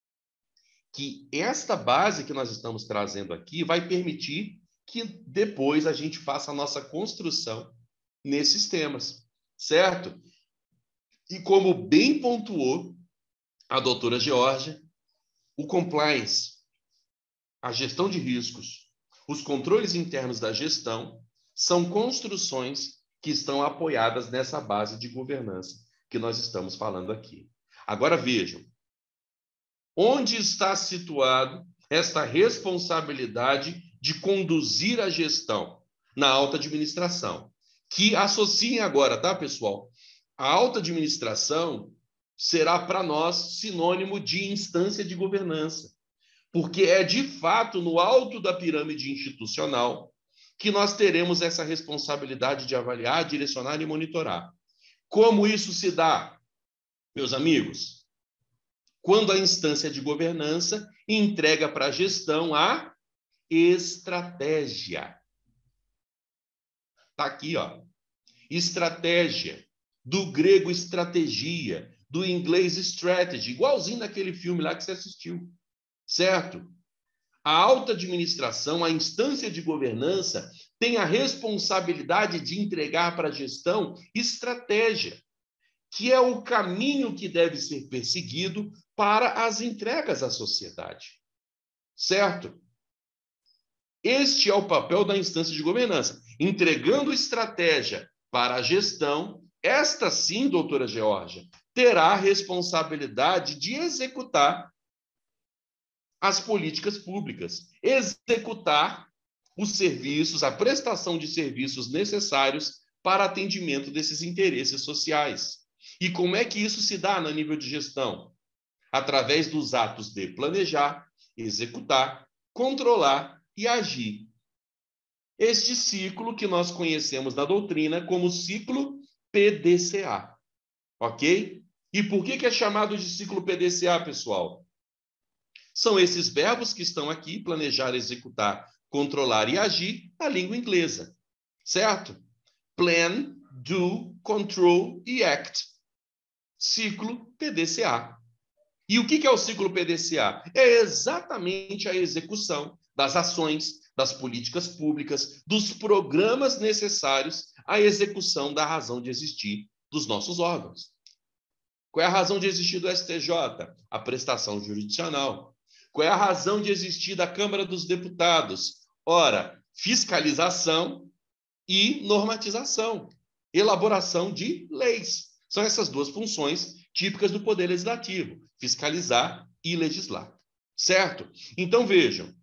que esta base que nós estamos trazendo aqui vai permitir que depois a gente faça a nossa construção nesses temas, certo? E como bem pontuou a doutora Georgia, o compliance, a gestão de riscos, os controles internos da gestão são construções que estão apoiadas nessa base de governança que nós estamos falando aqui. Agora vejam, onde está situado esta responsabilidade de conduzir a gestão? Na alta administração, que associem agora, tá, pessoal? A alta administração será para nós sinônimo de instância de governança, porque é de fato no alto da pirâmide institucional que nós teremos essa responsabilidade de avaliar, direcionar e monitorar. Como isso se dá, meus amigos? Quando a instância de governança entrega para a gestão a estratégia. Está aqui, ó. Estratégia, do grego estratégia, do inglês strategy, igualzinho naquele filme lá que você assistiu, certo? A alta administração, a instância de governança, tem a responsabilidade de entregar para a gestão estratégia, que é o caminho que deve ser perseguido para as entregas à sociedade, certo? Este é o papel da instância de governança, entregando estratégia para a gestão. Esta sim, doutora Georgia, terá a responsabilidade de executar as políticas públicas, executar os serviços, a prestação de serviços necessários para atendimento desses interesses sociais. E como é que isso se dá no nível de gestão? Através dos atos de planejar, executar, controlar e agir. Este ciclo que nós conhecemos na doutrina como ciclo P D C A. Ok? E por que que é chamado de ciclo P D C A, pessoal? São esses verbos que estão aqui, planejar, executar, controlar e agir, na língua inglesa. Certo? Plan, do, control e act. Ciclo P D C A. E o que é o ciclo P D C A? É exatamente a execução das ações, das políticas públicas, dos programas necessários à execução da razão de existir dos nossos órgãos. Qual é a razão de existir do S T J? A prestação jurisdicional. Qual é a razão de existir da Câmara dos Deputados? Ora, fiscalização e normatização, elaboração de leis. São essas duas funções típicas do Poder Legislativo, fiscalizar e legislar. Certo? Então, vejam,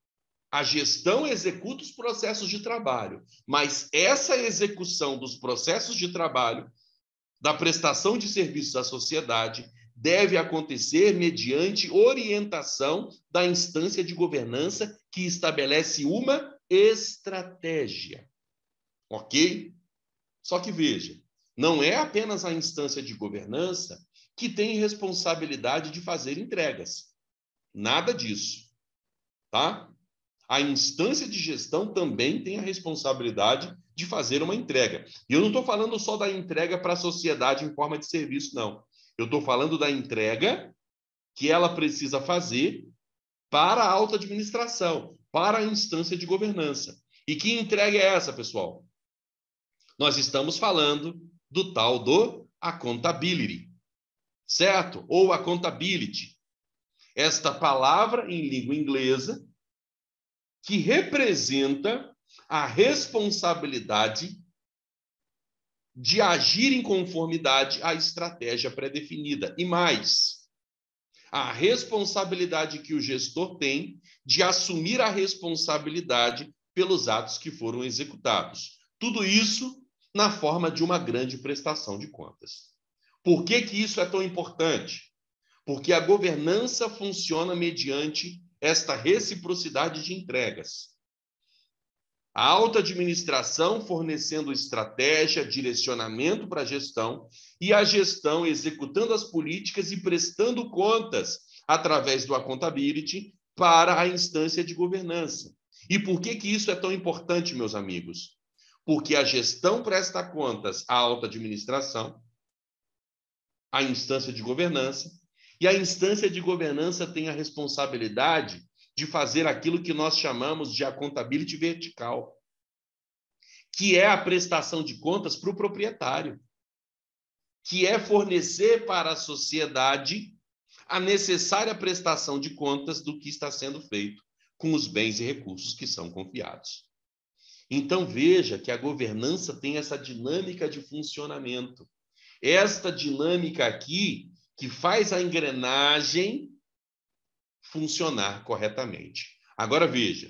a gestão executa os processos de trabalho, mas essa execução dos processos de trabalho, da prestação de serviços à sociedade, deve acontecer mediante orientação da instância de governança que estabelece uma estratégia. Ok? Só que veja, não é apenas a instância de governança que tem responsabilidade de fazer entregas. Nada disso. Tá? A instância de gestão também tem a responsabilidade de fazer uma entrega. E eu não estou falando só da entrega para a sociedade em forma de serviço, não. Eu estou falando da entrega que ela precisa fazer para a alta administração, para a instância de governança. E que entrega é essa, pessoal? Nós estamos falando do tal do accountability, certo? Ou accountability. Esta palavra em língua inglesa que representa a responsabilidade de agir em conformidade à estratégia pré-definida. E mais, a responsabilidade que o gestor tem de assumir a responsabilidade pelos atos que foram executados. Tudo isso na forma de uma grande prestação de contas. Por que que isso é tão importante? Porque a governança funciona mediante esta reciprocidade de entregas. A alta administração fornecendo estratégia, direcionamento para a gestão e a gestão executando as políticas e prestando contas através do accountability para a instância de governança. E por que que isso é tão importante, meus amigos? Porque a gestão presta contas à alta administração, à instância de governança, e a instância de governança tem a responsabilidade de fazer aquilo que nós chamamos de accountability vertical, que é a prestação de contas para o proprietário, que é fornecer para a sociedade a necessária prestação de contas do que está sendo feito com os bens e recursos que são confiados. Então, veja que a governança tem essa dinâmica de funcionamento. Esta dinâmica aqui que faz a engrenagem funcionar corretamente. Agora, veja.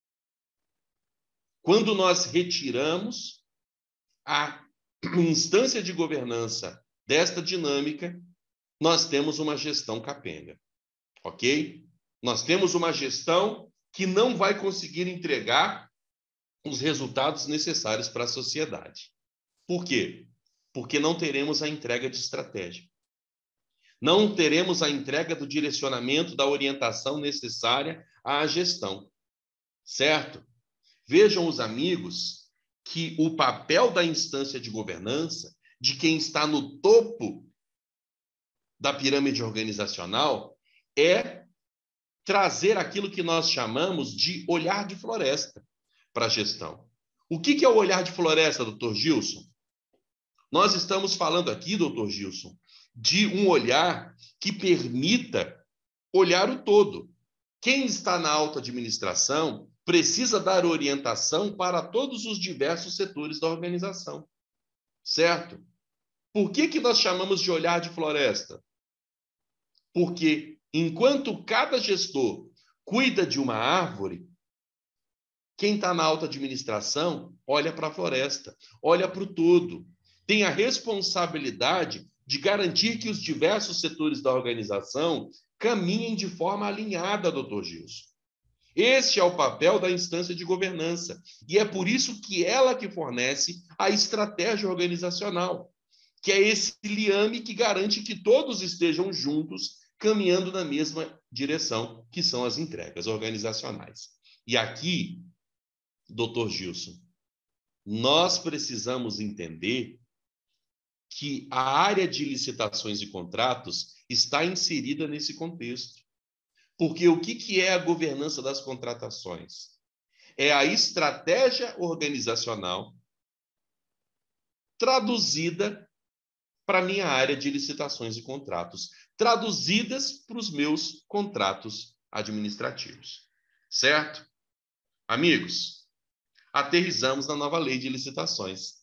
Quando nós retiramos a instância de governança desta dinâmica, nós temos uma gestão capenga, ok? Nós temos uma gestão que não vai conseguir entregar os resultados necessários para a sociedade. Por quê? Porque não teremos a entrega de estratégia. Não teremos a entrega do direcionamento, da orientação necessária à gestão, certo? Vejam os amigos que o papel da instância de governança, de quem está no topo da pirâmide organizacional, é trazer aquilo que nós chamamos de olhar de floresta para a gestão. O que é o olhar de floresta, doutor Gilson? Nós estamos falando aqui, doutor Gilson, de um olhar que permita olhar o todo. Quem está na alta administração precisa dar orientação para todos os diversos setores da organização, certo? Por que que nós chamamos de olhar de floresta? Porque enquanto cada gestor cuida de uma árvore, quem está na alta administração olha para a floresta, olha para o todo, tem a responsabilidade de garantir que os diversos setores da organização caminhem de forma alinhada, doutor Gilson. Este é o papel da instância de governança, e é por isso que ela que fornece a estratégia organizacional, que é esse liame que garante que todos estejam juntos, caminhando na mesma direção, que são as entregas organizacionais. E aqui, doutor Gilson, nós precisamos entender que a área de licitações e contratos está inserida nesse contexto. Porque o que que é a governança das contratações? É a estratégia organizacional traduzida para a minha área de licitações e contratos, traduzidas para os meus contratos administrativos. Certo? Amigos, aterrissamos na nova lei de licitações.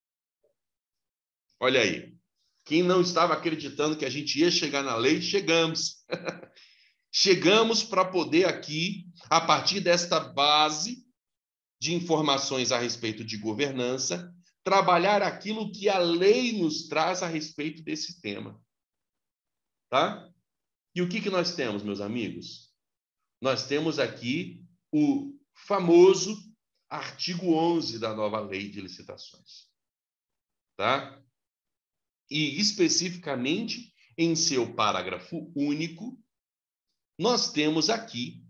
Olha aí, quem não estava acreditando que a gente ia chegar na lei, chegamos. Chegamos para poder aqui, a partir desta base de informações a respeito de governança, trabalhar aquilo que a lei nos traz a respeito desse tema. Tá? E o que que nós temos, meus amigos? Nós temos aqui o famoso artigo onze da nova lei de licitações. Tá? E, especificamente, em seu parágrafo único, nós temos aqui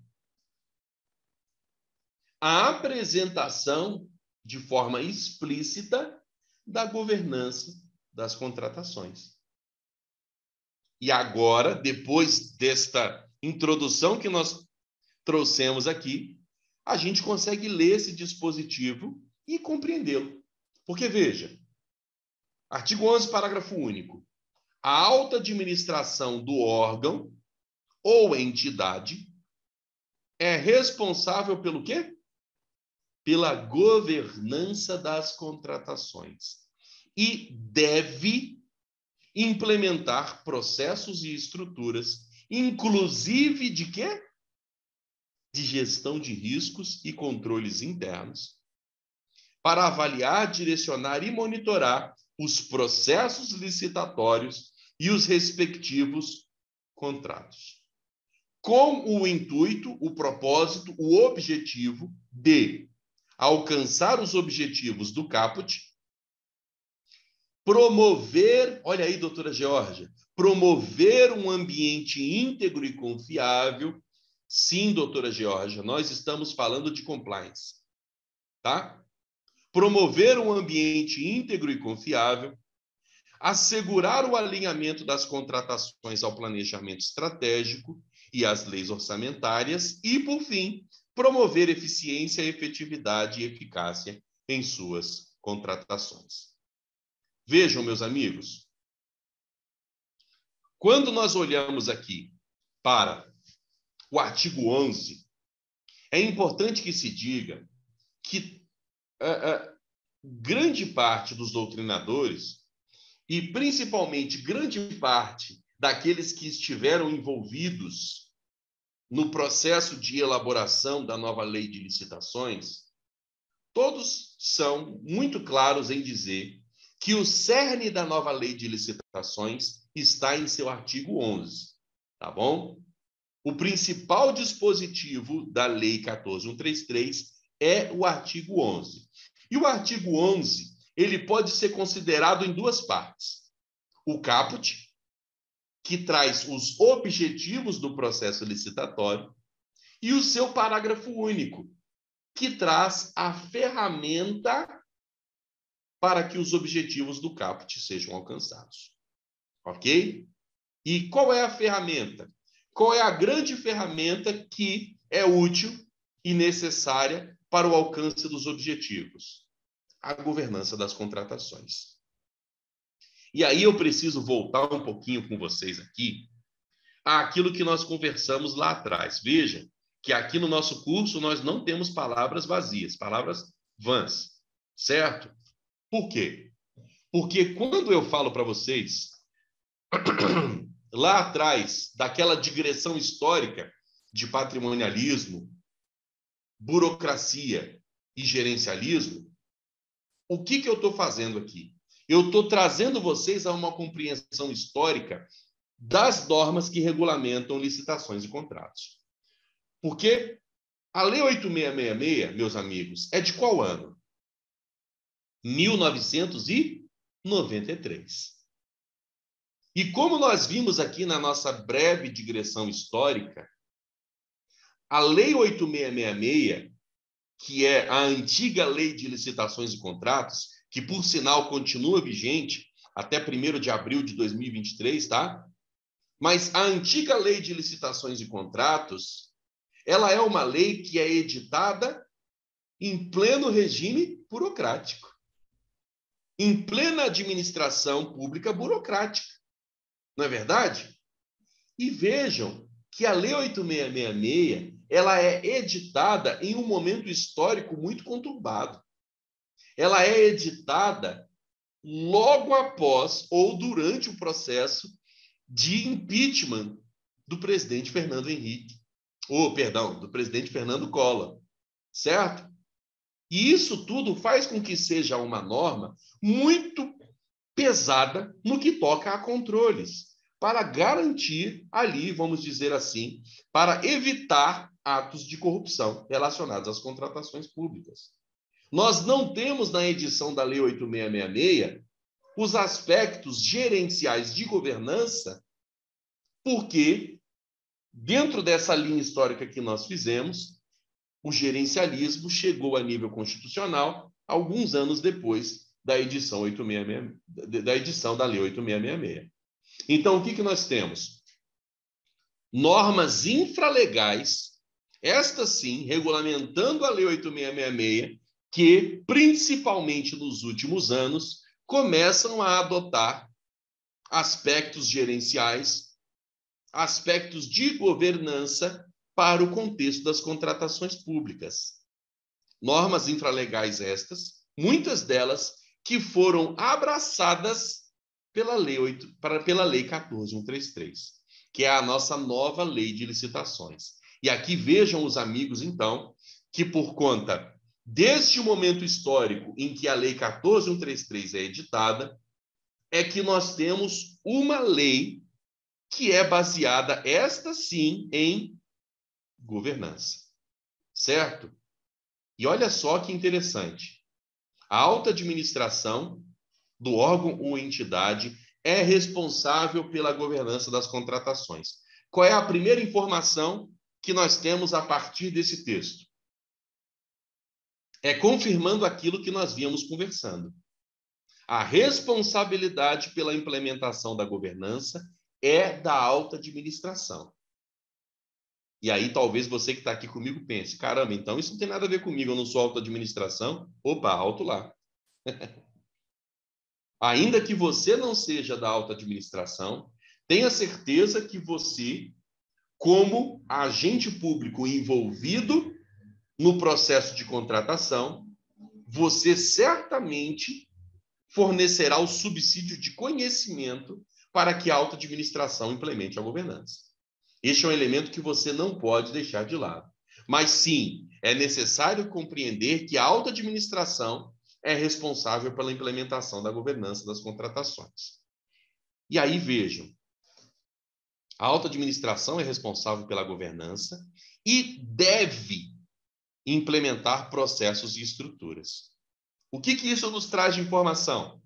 a apresentação de forma explícita da governança das contratações. E agora, depois desta introdução que nós trouxemos aqui, a gente consegue ler esse dispositivo e compreendê-lo. Porque, veja, artigo onze, parágrafo único. A alta administração do órgão ou entidade é responsável pelo quê? Pela governança das contratações e deve implementar processos e estruturas, inclusive de quê? De gestão de riscos e controles internos, para avaliar, direcionar e monitorar os processos licitatórios e os respectivos contratos, com o intuito, o propósito, o objetivo de alcançar os objetivos do caput, promover, olha aí, doutora Georgia, promover um ambiente íntegro e confiável. Sim, doutora Georgia, nós estamos falando de compliance, tá? Promover um ambiente íntegro e confiável, assegurar o alinhamento das contratações ao planejamento estratégico e às leis orçamentárias e, por fim, promover eficiência, efetividade e eficácia em suas contratações. Vejam, meus amigos, quando nós olhamos aqui para o artigo onze, é importante que se diga que uh, uh, grande parte dos doutrinadores, e principalmente grande parte daqueles que estiveram envolvidos no processo de elaboração da nova lei de licitações, todos são muito claros em dizer que o cerne da nova lei de licitações está em seu artigo onze, tá bom? O principal dispositivo da lei quatorze mil cento e trinta e três é o artigo onze. E o artigo onze, ele pode ser considerado em duas partes. O caput, que traz os objetivos do processo licitatório, e o seu parágrafo único, que traz a ferramenta para que os objetivos do caput sejam alcançados. Ok? E qual é a ferramenta? Qual é a grande ferramenta que é útil e necessária para o alcance dos objetivos? A governança das contratações. E aí eu preciso voltar um pouquinho com vocês aqui àquilo que nós conversamos lá atrás. Veja que aqui no nosso curso nós não temos palavras vazias, palavras vãs, certo? Por quê? Porque quando eu falo para vocês lá atrás daquela digressão histórica de patrimonialismo, burocracia e gerencialismo, o que que eu estou fazendo aqui? Eu estou trazendo vocês a uma compreensão histórica das normas que regulamentam licitações e contratos. Porque a Lei oito mil seiscentos e sessenta e seis, meus amigos, é de qual ano? mil novecentos e noventa e três. E como nós vimos aqui na nossa breve digressão histórica, a Lei oito mil seiscentos e sessenta e seis, que é a antiga Lei de Licitações e Contratos, que, por sinal, continua vigente até primeiro de abril de dois mil e vinte e três, tá? Mas a antiga Lei de Licitações e Contratos, ela é uma lei que é editada em pleno regime burocrático, em plena administração pública burocrática. Não é verdade? E vejam que a Lei oito mil seiscentos e sessenta e seis, ela é editada em um momento histórico muito conturbado. Ela é editada logo após ou durante o processo de impeachment do presidente Fernando Henrique, ou, perdão, do presidente Fernando Collor, certo? E isso tudo faz com que seja uma norma muito pesada no que toca a controles, para garantir ali, vamos dizer assim, para evitar atos de corrupção relacionados às contratações públicas. Nós não temos na edição da Lei oito mil seiscentos e sessenta e seis os aspectos gerenciais de governança, porque dentro dessa linha histórica que nós fizemos, o gerencialismo chegou a nível constitucional alguns anos depois da edição, oito mil seiscentos e sessenta e seis, da edição da Lei oito mil seiscentos e sessenta e seis. Então, o que, que nós temos? Normas infralegais, estas sim, regulamentando a Lei oito mil seiscentos e sessenta e seis, que, principalmente nos últimos anos, começam a adotar aspectos gerenciais, aspectos de governança para o contexto das contratações públicas. Normas infralegais estas, muitas delas que foram abraçadas pela Lei, oito, pela Lei quatorze mil cento e trinta e três, que é a nossa nova Lei de Licitações. E aqui vejam os amigos, então, que por conta deste momento histórico em que a Lei quatorze mil cento e trinta e três é editada, é que nós temos uma lei que é baseada, esta sim, em governança. Certo? E olha só que interessante. A alta administração do órgão ou entidade é responsável pela governança das contratações. Qual é a primeira informação que nós temos a partir desse texto? É confirmando aquilo que nós víamos conversando. A responsabilidade pela implementação da governança é da alta administração. E aí talvez você que está aqui comigo pense, caramba, então isso não tem nada a ver comigo, eu não sou auto-administração. Opa, alto lá. Ainda que você não seja da auto-administração, tenha certeza que você, como agente público envolvido no processo de contratação, você certamente fornecerá o subsídio de conhecimento para que a auto-administração implemente a governança. Este é um elemento que você não pode deixar de lado. Mas, sim, é necessário compreender que a auto-administração é responsável pela implementação da governança das contratações. E aí, vejam, a auto-administração é responsável pela governança e deve implementar processos e estruturas. O que que isso nos traz de informação?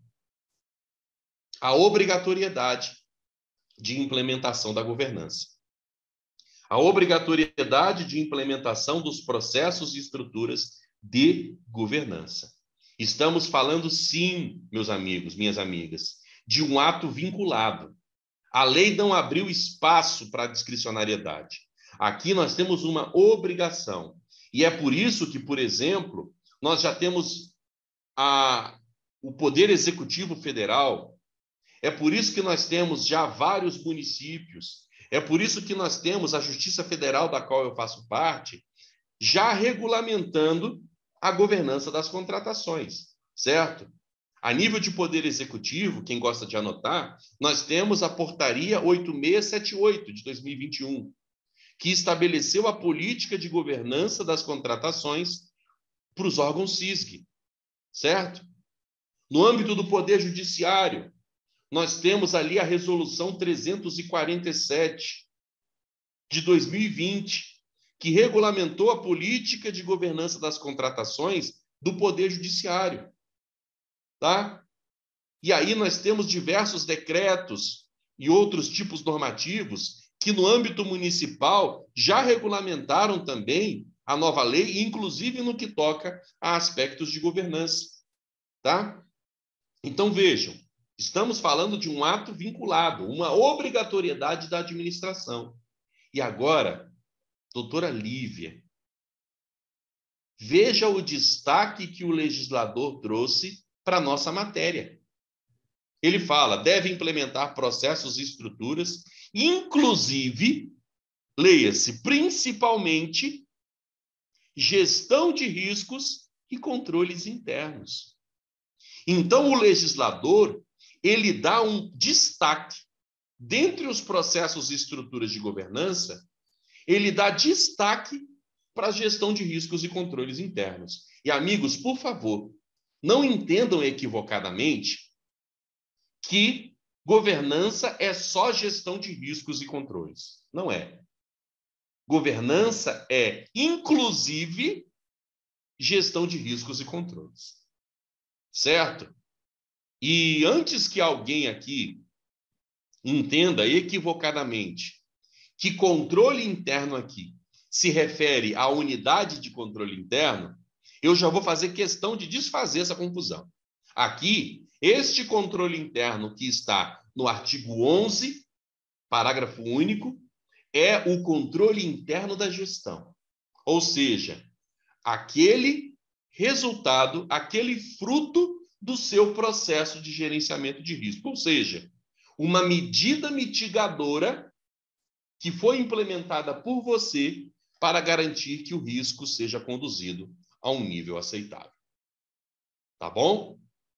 A obrigatoriedade de implementação da governança. A obrigatoriedade de implementação dos processos e estruturas de governança. Estamos falando, sim, meus amigos, minhas amigas, de um ato vinculado. A lei não abriu espaço para a discricionariedade. Aqui nós temos uma obrigação. E é por isso que, por exemplo, nós já temos a, o Poder Executivo Federal, é por isso que nós temos já vários municípios, é por isso que nós temos a Justiça Federal, da qual eu faço parte, já regulamentando a governança das contratações, certo? A nível de Poder Executivo, quem gosta de anotar, nós temos a Portaria oito seis sete oito, de dois mil e vinte e um, que estabeleceu a política de governança das contratações para os órgãos C I S G, certo? No âmbito do Poder Judiciário, nós temos ali a Resolução trezentos e quarenta e sete, de dois mil e vinte, que regulamentou a política de governança das contratações do Poder Judiciário. Tá? E aí nós temos diversos decretos e outros tipos normativos que, no âmbito municipal, já regulamentaram também a nova lei, inclusive no que toca a aspectos de governança. Tá? Então, vejam, estamos falando de um ato vinculado, uma obrigatoriedade da administração. E agora, doutora Lívia, veja o destaque que o legislador trouxe para a nossa matéria. Ele fala, deve implementar processos e estruturas, inclusive, leia-se, principalmente, gestão de riscos e controles internos. Então, o legislador, ele dá um destaque, dentre os processos e estruturas de governança, ele dá destaque para a gestão de riscos e controles internos. E, amigos, por favor, não entendam equivocadamente que governança é só gestão de riscos e controles. Não é. Governança é, inclusive, gestão de riscos e controles. Certo? E antes que alguém aqui entenda equivocadamente que controle interno aqui se refere à unidade de controle interno, eu já vou fazer questão de desfazer essa confusão. Aqui, este controle interno que está no artigo onze, parágrafo único, é o controle interno da gestão. Ou seja, aquele resultado, aquele fruto do seu processo de gerenciamento de risco. Ou seja, uma medida mitigadora que foi implementada por você para garantir que o risco seja conduzido a um nível aceitável. Tá bom?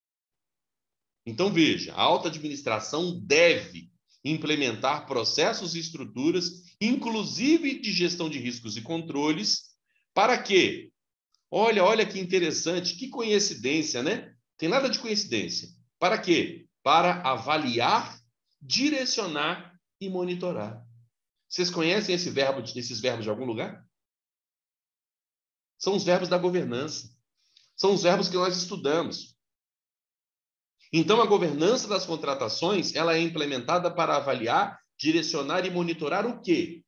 Então, veja, a auto-administração deve implementar processos e estruturas, inclusive de gestão de riscos e controles, para quê? Olha, olha que interessante, que coincidência, né? Tem nada de coincidência. Para quê? Para avaliar, direcionar e monitorar. Vocês conhecem esse verbo, esses verbos de algum lugar? São os verbos da governança. São os verbos que nós estudamos. Então, a governança das contratações, ela é implementada para avaliar, direcionar e monitorar o quê?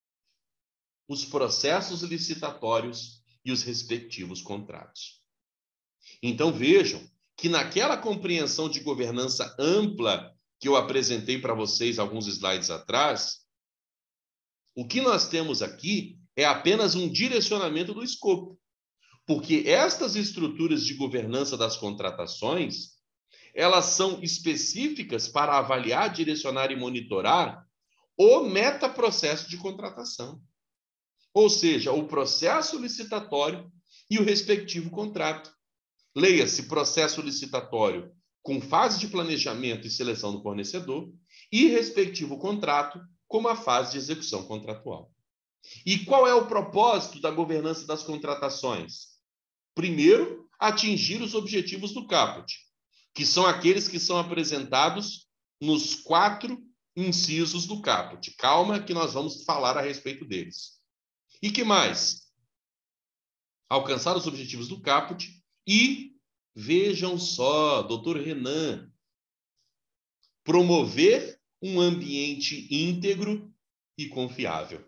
Os processos licitatórios e os respectivos contratos. Então, vejam que naquela compreensão de governança ampla que eu apresentei para vocês alguns slides atrás, O que nós temos aqui é apenas um direcionamento do escopo, porque estas estruturas de governança das contratações, elas são específicas para avaliar, direcionar e monitorar o metaprocesso de contratação. Ou seja, o processo licitatório e o respectivo contrato. Leia-se processo licitatório com fase de planejamento e seleção do fornecedor e respectivo contrato como a fase de execução contratual. E qual é o propósito da governança das contratações? Primeiro, atingir os objetivos do caput, que são aqueles que são apresentados nos quatro incisos do caput. Calma que nós vamos falar a respeito deles. E que mais? Alcançar os objetivos do caput e, vejam só, doutor Renan, promover um ambiente íntegro e confiável.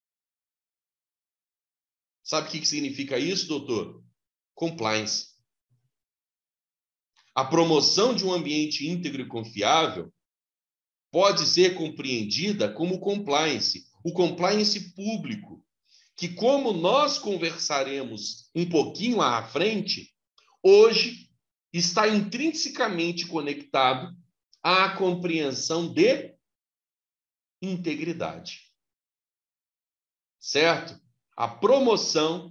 Sabe o que significa isso, doutor? Compliance. A promoção de um ambiente íntegro e confiável pode ser compreendida como compliance, o compliance público, que, como nós conversaremos um pouquinho à frente, hoje está intrinsecamente conectado à compreensão de integridade. Certo? A promoção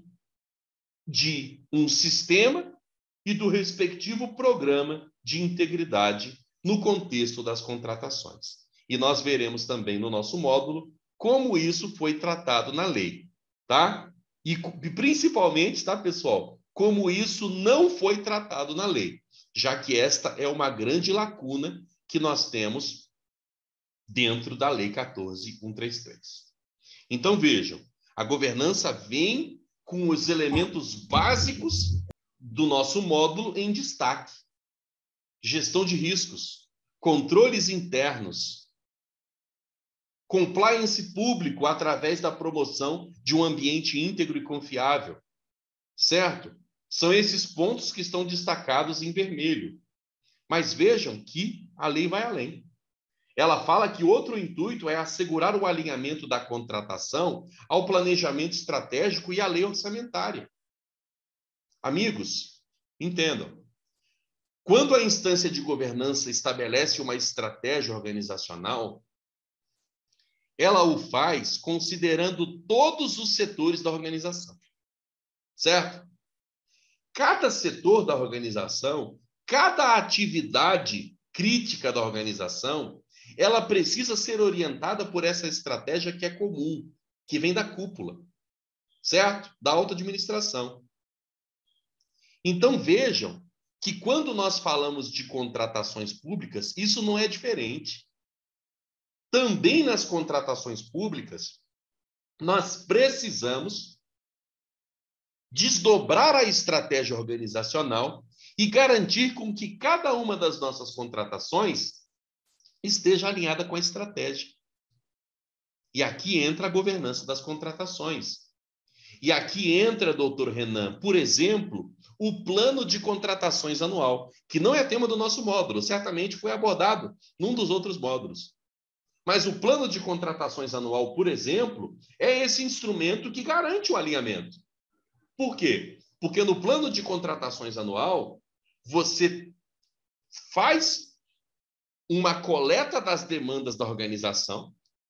de um sistema e do respectivo programa de integridade no contexto das contratações. E nós veremos também no nosso módulo como isso foi tratado na lei, tá? E, e principalmente, tá, pessoal, como isso não foi tratado na lei, já que esta é uma grande lacuna que nós temos dentro da Lei quatorze mil cento e trinta e três. Então, vejam, a governança vem com os elementos básicos do nosso módulo em destaque. Gestão de riscos, controles internos, compliance público através da promoção de um ambiente íntegro e confiável. Certo? São esses pontos que estão destacados em vermelho. Mas vejam que a lei vai além. Ela fala que outro intuito é assegurar o alinhamento da contratação ao planejamento estratégico e à lei orçamentária. Amigos, entendam. Quando a instância de governança estabelece uma estratégia organizacional, ela o faz considerando todos os setores da organização. Certo? Cada setor da organização, cada atividade crítica da organização, ela precisa ser orientada por essa estratégia que é comum, que vem da cúpula, certo? Da alta administração. Então, vejam que quando nós falamos de contratações públicas, isso não é diferente. Também nas contratações públicas, nós precisamos desdobrar a estratégia organizacional e garantir com que cada uma das nossas contratações esteja alinhada com a estratégia. E aqui entra a governança das contratações. E aqui entra, doutor Renan, por exemplo, o plano de contratações anual, que não é tema do nosso módulo, certamente foi abordado num dos outros módulos. Mas o plano de contratações anual, por exemplo, é esse instrumento que garante o alinhamento. Por quê? Porque no plano de contratações anual, você faz uma coleta das demandas da organização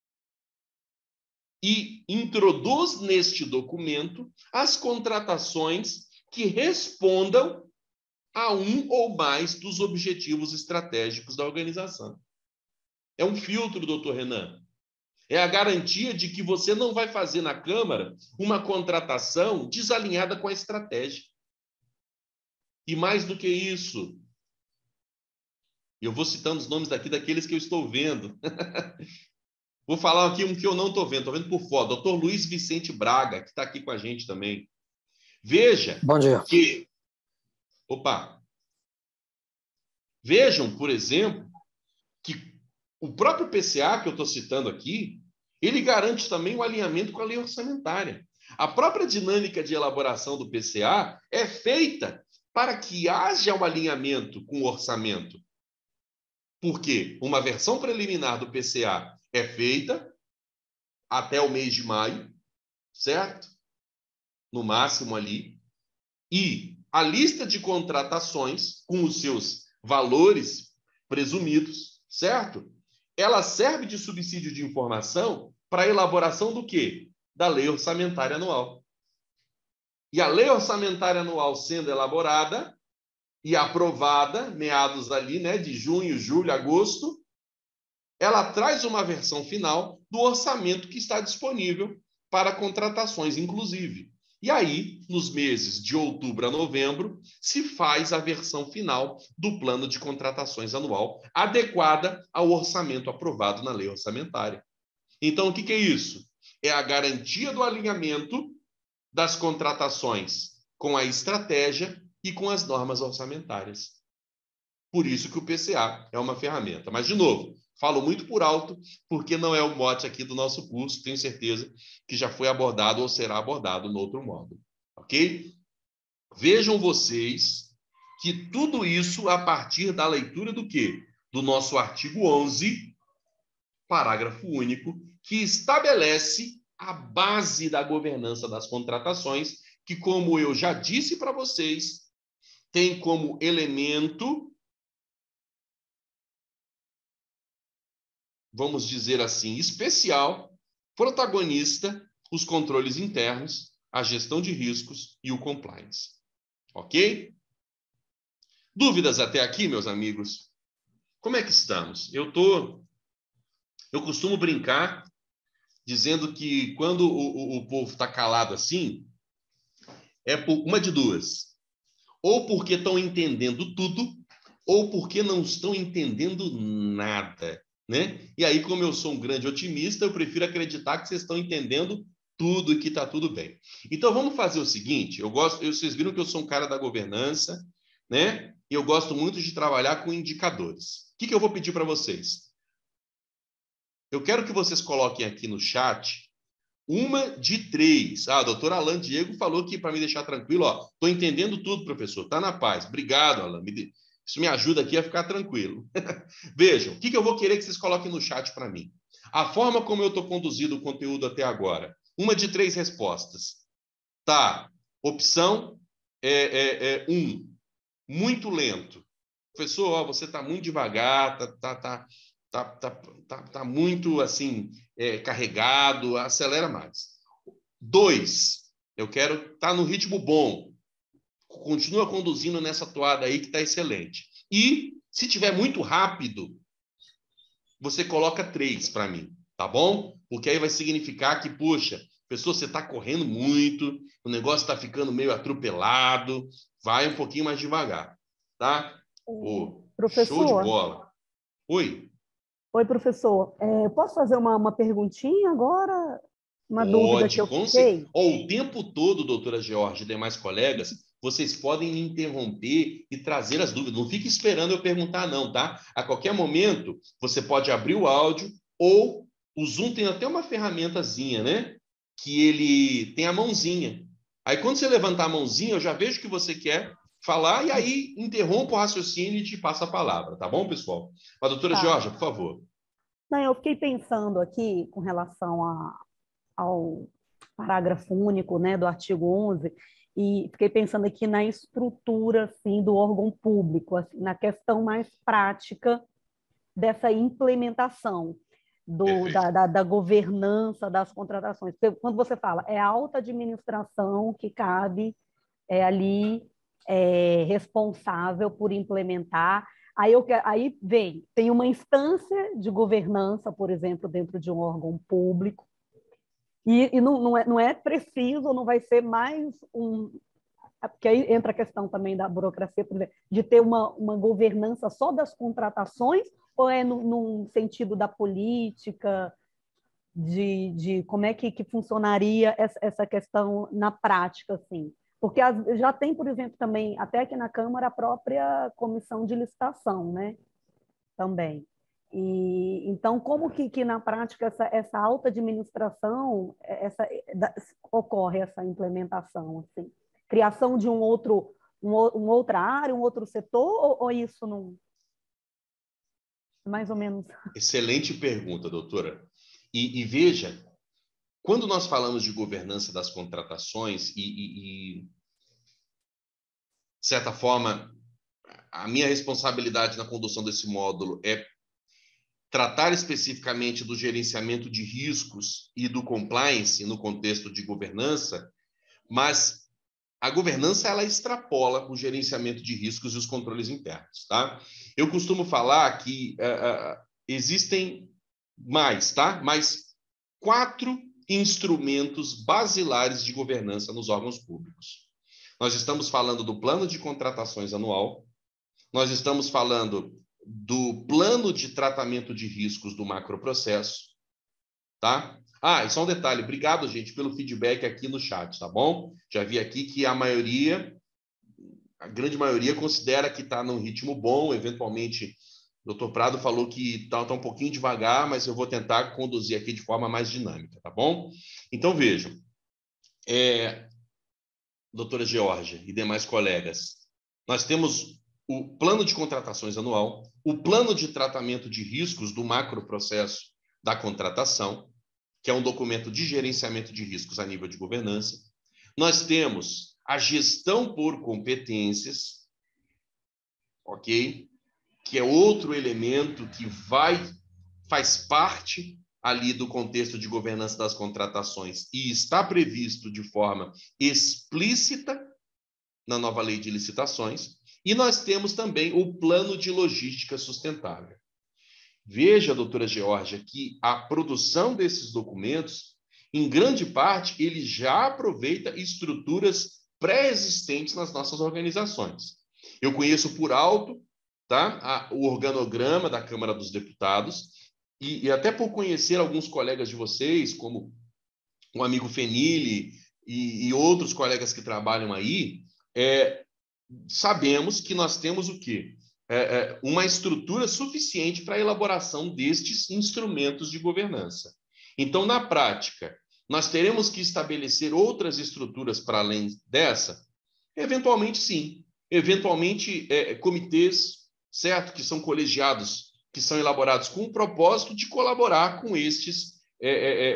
e introduz neste documento as contratações que respondam a um ou mais dos objetivos estratégicos da organização. É um filtro, doutor Renan. É a garantia de que você não vai fazer na Câmara uma contratação desalinhada com a estratégia. E mais do que isso, eu vou citando os nomes daqui daqueles que eu estou vendo. Vou falar aqui um que eu não estou vendo, estou vendo por fora. doutor Luiz Vicente Braga, que está aqui com a gente também. Veja Bom dia. que... Opa! Vejam, por exemplo, que o próprio P C A, que eu estou citando aqui, ele garante também o alinhamento com a lei orçamentária. A própria dinâmica de elaboração do P C A é feita para que haja um alinhamento com o orçamento. Porque uma versão preliminar do P C A é feita até o mês de maio, certo? No máximo ali. E a lista de contratações com os seus valores presumidos, certo? Ela serve de subsídio de informação para a elaboração do quê? Da lei orçamentária anual. E a lei orçamentária anual sendo elaborada e aprovada, meados ali, né, de junho, julho, agosto, ela traz uma versão final do orçamento que está disponível para contratações, inclusive. E aí, nos meses de outubro a novembro, se faz a versão final do plano de contratações anual, adequada ao orçamento aprovado na lei orçamentária. Então, o que é isso? É a garantia do alinhamento das contratações com a estratégia e com as normas orçamentárias. Por isso que o P C A é uma ferramenta. Mas, de novo, falo muito por alto, porque não é o mote aqui do nosso curso, tenho certeza que já foi abordado ou será abordado no outro módulo. Ok? Vejam vocês que tudo isso a partir da leitura do quê? Do nosso artigo onze, parágrafo único, que estabelece a base da governança das contratações, que, como eu já disse para vocês, tem como elemento, vamos dizer assim, especial, protagonista, os controles internos, a gestão de riscos e o compliance. Ok? Dúvidas até aqui, meus amigos? Como é que estamos? Eu tô, eu costumo brincar dizendo que quando o, o, o povo está calado assim, é por uma de duas. Ou porque estão entendendo tudo, ou porque não estão entendendo nada, né? E aí, como eu sou um grande otimista, eu prefiro acreditar que vocês estão entendendo tudo e que está tudo bem. Então, vamos fazer o seguinte, eu gosto, eu, vocês viram que eu sou um cara da governança, né? E eu gosto muito de trabalhar com indicadores. O que, que eu vou pedir para vocês? Eu quero que vocês coloquem aqui no chat uma de três. Ah, a doutora Alan Diego falou que para me deixar tranquilo, ó, estou entendendo tudo, professor, está na paz. Obrigado, Alan. Isso me ajuda aqui a ficar tranquilo. Vejam, o que, que eu vou querer que vocês coloquem no chat para mim? A forma como eu estou conduzindo o conteúdo até agora. Uma de três respostas. Tá. Opção é, é, é um. Muito lento. Professor, ó, você está muito devagar, tá, tá, tá, tá, tá, tá, tá muito assim, é, carregado, acelera mais. Dois, eu quero estar tá no ritmo bom. Continua conduzindo nessa toada aí que está excelente. E, se tiver muito rápido, você coloca três para mim, tá bom? Porque aí vai significar que, puxa, pessoa, você está correndo muito, o negócio está ficando meio atropelado, vai um pouquinho mais devagar, tá? Oh, show de bola. Oi. Oi, professor. É, posso fazer uma, uma perguntinha agora? Uma Pode, dúvida que eu fiquei? Oh, o tempo todo, doutora George e demais colegas, vocês podem me interromper e trazer as dúvidas. Não fique esperando eu perguntar, não, tá? A qualquer momento, você pode abrir o áudio ou o Zoom tem até uma ferramentazinha, né? Que ele tem a mãozinha. Aí, quando você levantar a mãozinha, eu já vejo que você quer falar e aí interrompa o raciocínio e te passa a palavra, tá bom, pessoal? A doutora tá. Georgia, por favor. Não, eu fiquei pensando aqui com relação a, ao parágrafo único, né, do artigo onze, e fiquei pensando aqui na estrutura assim, do órgão público, assim, na questão mais prática dessa implementação do, da, da, da governança das contratações. Porque quando você fala, é a alta administração que cabe é, ali é, responsável por implementar. Aí, eu, aí vem, tem uma instância de governança, por exemplo, dentro de um órgão público, e, e não, não, é, não é preciso, não vai ser mais um... Porque aí entra a questão também da burocracia, por exemplo, de ter uma, uma governança só das contratações, ou é no, num sentido da política, de, de como é que, que funcionaria essa, essa questão na prática, assim? Porque as, já tem, por exemplo, também, até aqui na Câmara, a própria comissão de licitação, né? Também. E, então, como que, que na prática essa, essa alta administração essa, da, ocorre essa implementação? Assim? Criação de um outro, um, um outra área, um outro setor, ou, ou isso não... Mais ou menos. Excelente pergunta, doutora. E, e veja quando nós falamos de governança das contratações e, e, e de certa forma, a minha responsabilidade na condução desse módulo é tratar especificamente do gerenciamento de riscos e do compliance no contexto de governança, mas a governança ela extrapola o gerenciamento de riscos e os controles internos, tá? Eu costumo falar que uh, uh, existem mais, tá? Mais quatro instrumentos basilares de governança nos órgãos públicos. Nós estamos falando do plano de contratações anual, nós estamos falando do plano de tratamento de riscos do macroprocesso, tá? Ah, e só um detalhe, obrigado, gente, pelo feedback aqui no chat, tá bom? Já vi aqui que a maioria, a grande maioria considera que está num ritmo bom, eventualmente o doutor Prado falou que está tá um pouquinho devagar, mas eu vou tentar conduzir aqui de forma mais dinâmica, tá bom? Então, vejam, é, doutora Georgia e demais colegas, nós temos o plano de contratações anual, o plano de tratamento de riscos do macroprocesso da contratação, que é um documento de gerenciamento de riscos a nível de governança. Nós temos a gestão por competências, ok? Que é outro elemento que vai, faz parte ali do contexto de governança das contratações e está previsto de forma explícita na nova lei de licitações. E nós temos também o plano de logística sustentável. Veja, doutora Georgia, que a produção desses documentos, em grande parte, ele já aproveita estruturas pré-existentes nas nossas organizações. Eu conheço por alto, tá, a, o organograma da Câmara dos Deputados, e, e até por conhecer alguns colegas de vocês, como o amigo Fenili e, e outros colegas que trabalham aí, é, sabemos que nós temos o quê? É, é, uma estrutura suficiente para a elaboração destes instrumentos de governança. Então, na prática, nós teremos que estabelecer outras estruturas para além dessa? Eventualmente, sim. Eventualmente, é, comitês, certo? Que são colegiados, que são elaborados com o propósito de colaborar com estes, é, é,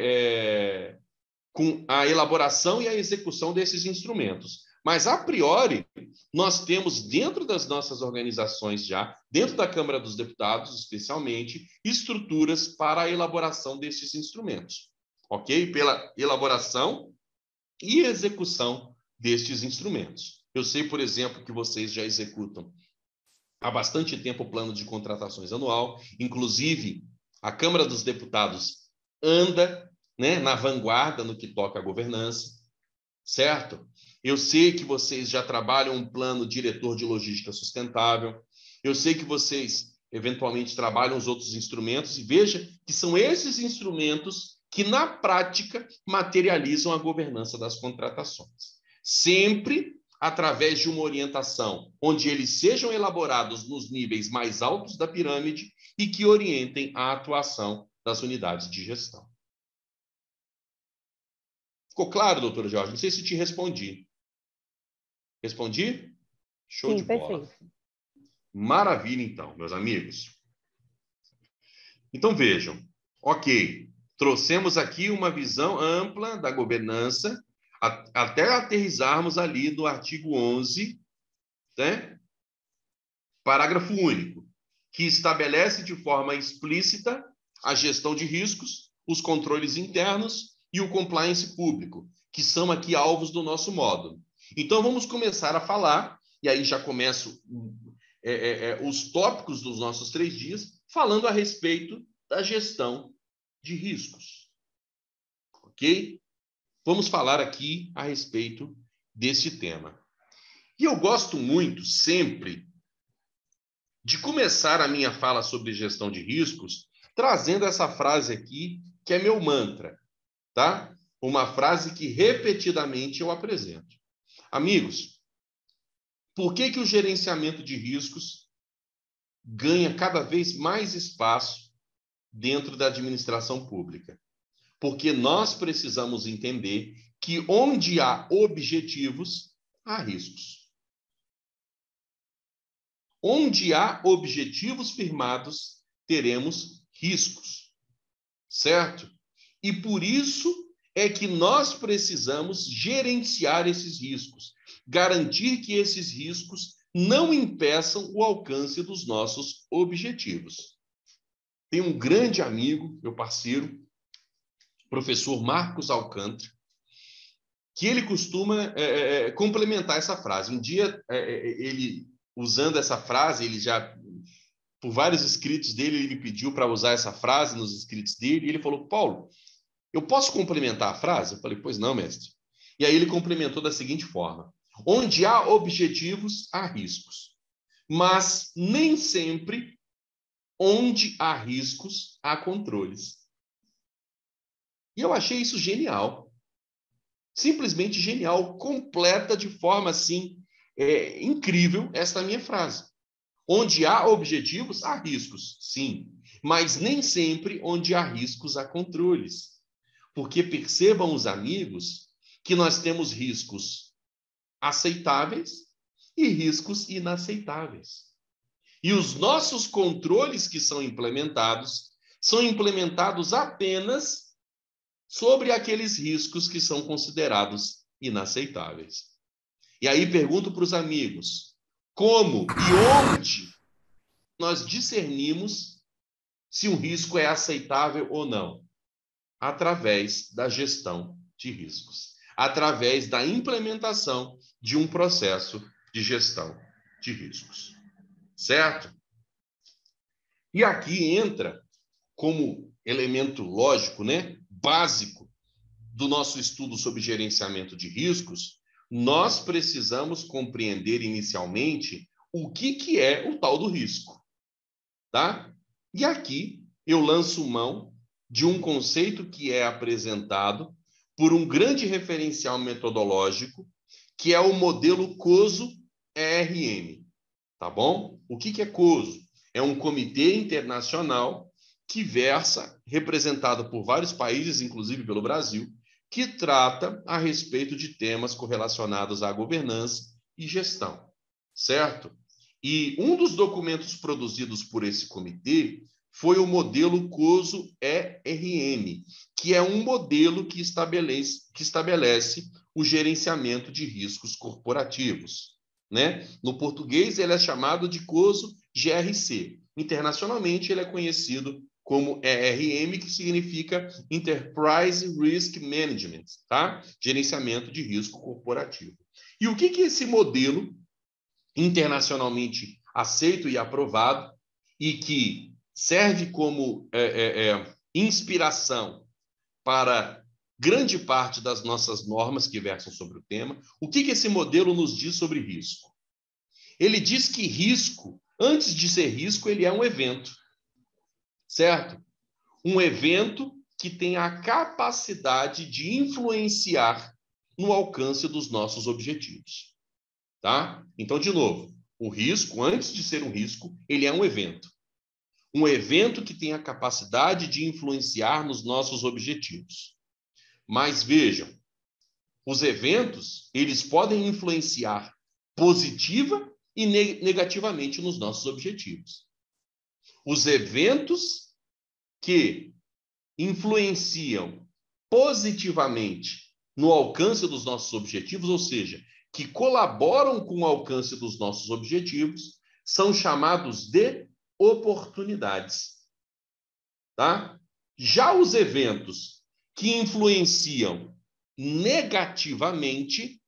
é, com a elaboração e a execução desses instrumentos. Mas, a priori, nós temos dentro das nossas organizações já, dentro da Câmara dos Deputados, especialmente, estruturas para a elaboração desses instrumentos, ok? Pela elaboração e execução destes instrumentos. Eu sei, por exemplo, que vocês já executam há bastante tempo o plano de contratações anual, inclusive a Câmara dos Deputados anda, né, na vanguarda no que toca à governança, certo? Eu sei que vocês já trabalham um plano diretor de logística sustentável. Eu sei que vocês, eventualmente, trabalham os outros instrumentos. E veja que são esses instrumentos que, na prática, materializam a governança das contratações. Sempre através de uma orientação onde eles sejam elaborados nos níveis mais altos da pirâmide e que orientem a atuação das unidades de gestão. Ficou claro, doutora Jorge? Não sei se te respondi. Respondi? Show Sim, de bola. perfeito. Maravilha, então, meus amigos. Então, vejam. Ok, trouxemos aqui uma visão ampla da governança, a, até aterrizarmos ali no artigo onze, né? Parágrafo único, que estabelece de forma explícita a gestão de riscos, os controles internos e o compliance público, que são aqui alvos do nosso módulo. Então, vamos começar a falar, e aí já começo é, é, é, os tópicos dos nossos três dias, falando a respeito da gestão de riscos. Ok? Vamos falar aqui a respeito desse tema. E eu gosto muito, sempre, de começar a minha fala sobre gestão de riscos, trazendo essa frase aqui, que é meu mantra, tá? Uma frase que repetidamente eu apresento. Amigos, por que que o gerenciamento de riscos ganha cada vez mais espaço dentro da administração pública? Porque nós precisamos entender que onde há objetivos, há riscos. Onde há objetivos firmados, teremos riscos, certo? E por isso é que nós precisamos gerenciar esses riscos, garantir que esses riscos não impeçam o alcance dos nossos objetivos. Tem um grande amigo, meu parceiro, professor Marcos Alcântara, que ele costuma é, é, complementar essa frase. Um dia, é, ele, usando essa frase, ele já, por vários escritos dele, ele me pediu para usar essa frase nos escritos dele, e ele falou, Paulo, eu posso complementar a frase? Eu falei, pois não, mestre. E aí ele complementou da seguinte forma, onde há objetivos, há riscos, mas nem sempre onde há riscos, há controles. E eu achei isso genial. Simplesmente genial, completa de forma assim, é, incrível esta minha frase. Onde há objetivos, há riscos, sim, mas nem sempre onde há riscos, há controles. Porque percebam os amigos que nós temos riscos aceitáveis e riscos inaceitáveis. E os nossos controles que são implementados, são implementados apenas sobre aqueles riscos que são considerados inaceitáveis. E aí pergunto para os amigos, como e onde nós discernimos se um risco é aceitável ou não? Através da gestão de riscos, através da implementação de um processo de gestão de riscos. Certo? E aqui entra como elemento lógico, né, básico do nosso estudo sobre gerenciamento de riscos, nós precisamos compreender inicialmente o que, que é o tal do risco. Tá? E aqui eu lanço mão de um conceito que é apresentado por um grande referencial metodológico, que é o modelo COSO E R M. Tá bom? O que, que é COSO? É um comitê internacional que versa, representado por vários países, inclusive pelo Brasil, que trata a respeito de temas correlacionados à governança e gestão, certo? E um dos documentos produzidos por esse comitê foi o modelo COSO E R M, que é um modelo que estabelece, que estabelece o gerenciamento de riscos corporativos. Né? No português, ele é chamado de COSO G R C. Internacionalmente, ele é conhecido como E R M, que significa Enterprise Risk Management, tá? Gerenciamento de risco corporativo. E o que, que é esse modelo internacionalmente aceito e aprovado e que serve como é, é, é, inspiração para grande parte das nossas normas que versam sobre o tema? O que, que esse modelo nos diz sobre risco? Ele diz que risco, antes de ser risco, ele é um evento, certo? Um evento que tem a capacidade de influenciar no alcance dos nossos objetivos, tá? Então, de novo, o risco, antes de ser um risco, ele é um evento. Um evento que tem a capacidade de influenciar nos nossos objetivos. Mas vejam, os eventos, eles podem influenciar positiva e negativamente nos nossos objetivos. Os eventos que influenciam positivamente no alcance dos nossos objetivos, ou seja, que colaboram com o alcance dos nossos objetivos, são chamados de oportunidades. Tá? Já os eventos que influenciam negativamente,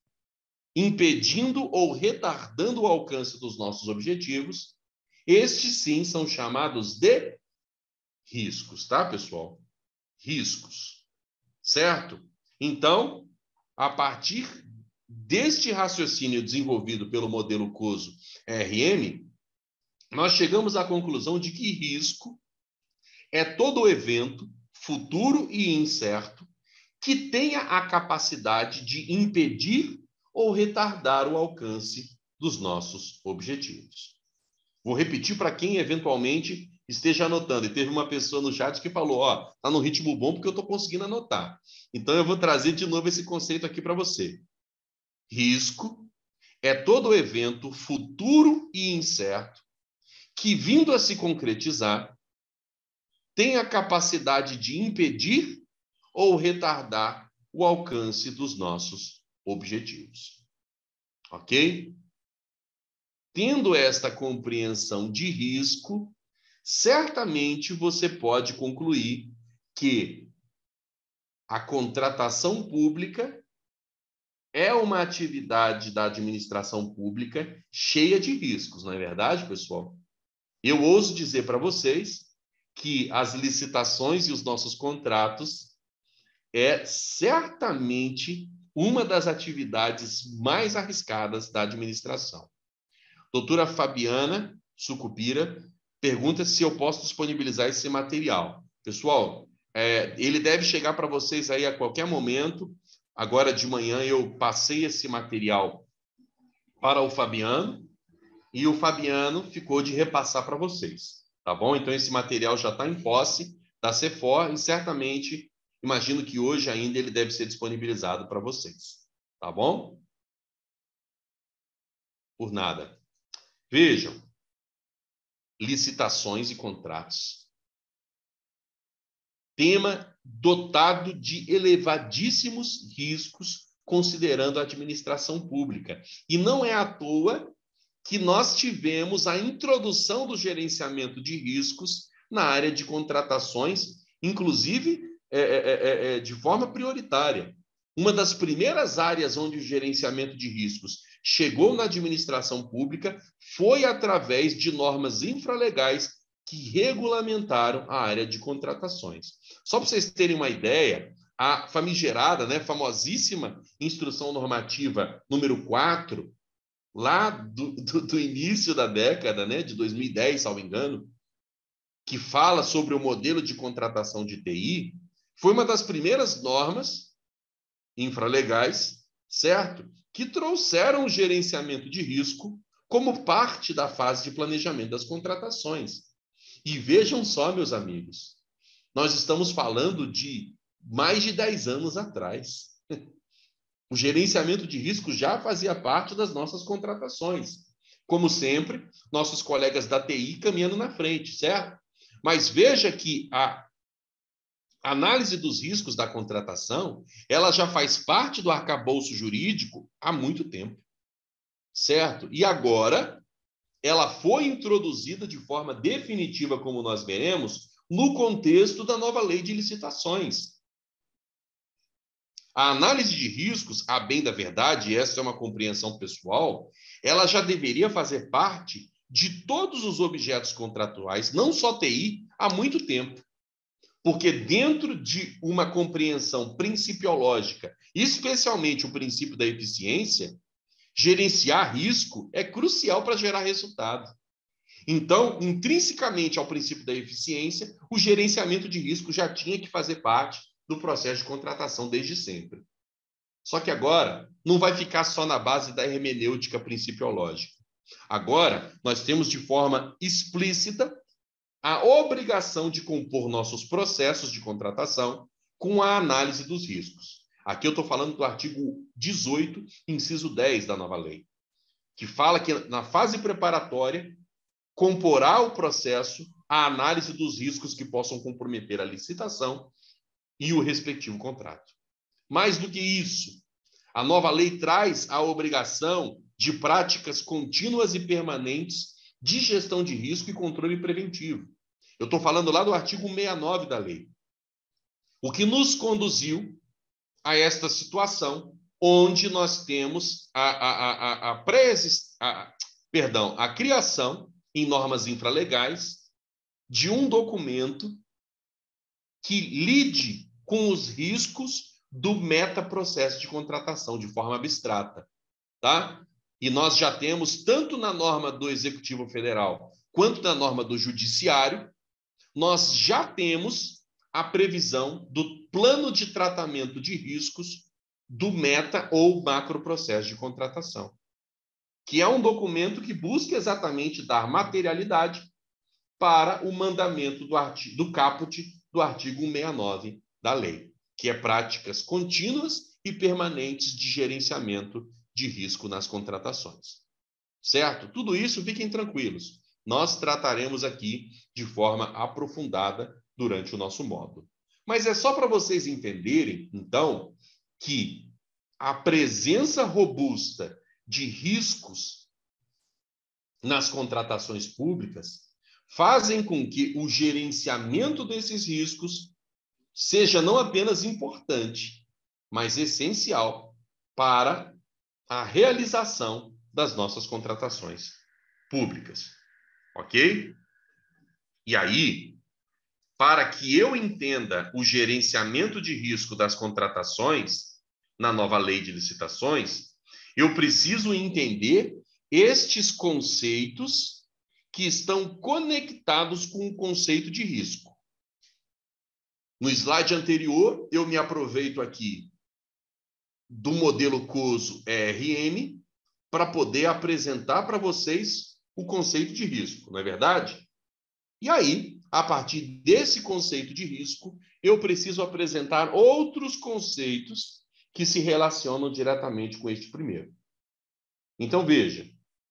impedindo ou retardando o alcance dos nossos objetivos, estes sim são chamados de riscos, tá, pessoal? Riscos, certo? Então, a partir deste raciocínio desenvolvido pelo modelo COSO E R M, nós chegamos à conclusão de que risco é todo evento futuro e incerto que tenha a capacidade de impedir ou retardar o alcance dos nossos objetivos. Vou repetir para quem eventualmente esteja anotando. E teve uma pessoa no chat que falou, ó, tá no ritmo bom porque eu estou conseguindo anotar. Então eu vou trazer de novo esse conceito aqui para você. Risco é todo evento futuro e incerto que, vindo a se concretizar, tem a capacidade de impedir ou retardar o alcance dos nossos objetivos. Ok? Tendo esta compreensão de risco, certamente você pode concluir que a contratação pública é uma atividade da administração pública cheia de riscos, não é verdade, pessoal? Eu ouso dizer para vocês que as licitações e os nossos contratos é certamente uma das atividades mais arriscadas da administração. Doutora Fabiana Sucupira pergunta se eu posso disponibilizar esse material. Pessoal, é, ele deve chegar para vocês aí a qualquer momento. Agora de manhã eu passei esse material para o Fabiano e o Fabiano ficou de repassar para vocês, tá bom? Então esse material já está em posse da CEFOR e certamente, imagino que hoje ainda ele deve ser disponibilizado para vocês, tá bom? Por nada. Vejam, licitações e contratos. Tema dotado de elevadíssimos riscos, considerando a administração pública. E não é à toa que nós tivemos a introdução do gerenciamento de riscos na área de contratações, inclusive é, é, é, de forma prioritária. Uma das primeiras áreas onde o gerenciamento de riscos chegou na administração pública foi através de normas infralegais que regulamentaram a área de contratações. Só para vocês terem uma ideia, a famigerada, né, famosíssima Instrução Normativa número quatro, lá do, do, do início da década, né, de dois mil e dez, salvo engano, que fala sobre o modelo de contratação de T I, foi uma das primeiras normas infralegais, certo? Que trouxeram o gerenciamento de risco como parte da fase de planejamento das contratações. E vejam só, meus amigos, nós estamos falando de mais de dez anos atrás. O gerenciamento de risco já fazia parte das nossas contratações. Como sempre, nossos colegas da T I caminhando na frente, certo? Mas veja que a análise dos riscos da contratação, ela já faz parte do arcabouço jurídico há muito tempo, certo? E agora, ela foi introduzida de forma definitiva, como nós veremos, no contexto da nova lei de licitações. A análise de riscos, a bem da verdade, essa é uma compreensão pessoal, ela já deveria fazer parte de todos os objetos contratuais, não só T I, há muito tempo. Porque dentro de uma compreensão principiológica, especialmente o princípio da eficiência, gerenciar risco é crucial para gerar resultado. Então, intrinsecamente ao princípio da eficiência, o gerenciamento de risco já tinha que fazer parte do processo de contratação desde sempre. Só que agora não vai ficar só na base da hermenêutica principiológica. Agora, nós temos de forma explícita a obrigação de compor nossos processos de contratação com a análise dos riscos. Aqui eu estou falando do artigo dezoito, inciso dez da nova lei, que fala que na fase preparatória comporá o processo a análise dos riscos que possam comprometer a licitação e o respectivo contrato. Mais do que isso, a nova lei traz a obrigação de práticas contínuas e permanentes de gestão de risco e controle preventivo. Eu estou falando lá do artigo sessenta e nove da lei. O que nos conduziu a esta situação, onde nós temos a, a, a, a, pré a, perdão, a criação em normas infralegais de um documento que lide com os riscos do metaprocesso de contratação, de forma abstrata, tá? E nós já temos, tanto na norma do Executivo Federal, quanto na norma do Judiciário, nós já temos a previsão do plano de tratamento de riscos do meta ou macroprocesso de contratação, que é um documento que busca exatamente dar materialidade para o mandamento do, artigo, do caput do artigo cento e sessenta e nove da lei, que é práticas contínuas e permanentes de gerenciamento de risco nas contratações. Certo? Tudo isso, fiquem tranquilos. Nós trataremos aqui de forma aprofundada durante o nosso módulo. Mas é só para vocês entenderem, então, que a presença robusta de riscos nas contratações públicas fazem com que o gerenciamento desses riscos seja não apenas importante, mas essencial para a realização das nossas contratações públicas. Ok? E aí, para que eu entenda o gerenciamento de risco das contratações na nova lei de licitações, eu preciso entender estes conceitos que estão conectados com o conceito de risco. No slide anterior, eu me aproveito aqui do modelo COSO E R M para poder apresentar para vocês o conceito de risco, não é verdade? E aí, a partir desse conceito de risco, eu preciso apresentar outros conceitos que se relacionam diretamente com este primeiro. Então, veja.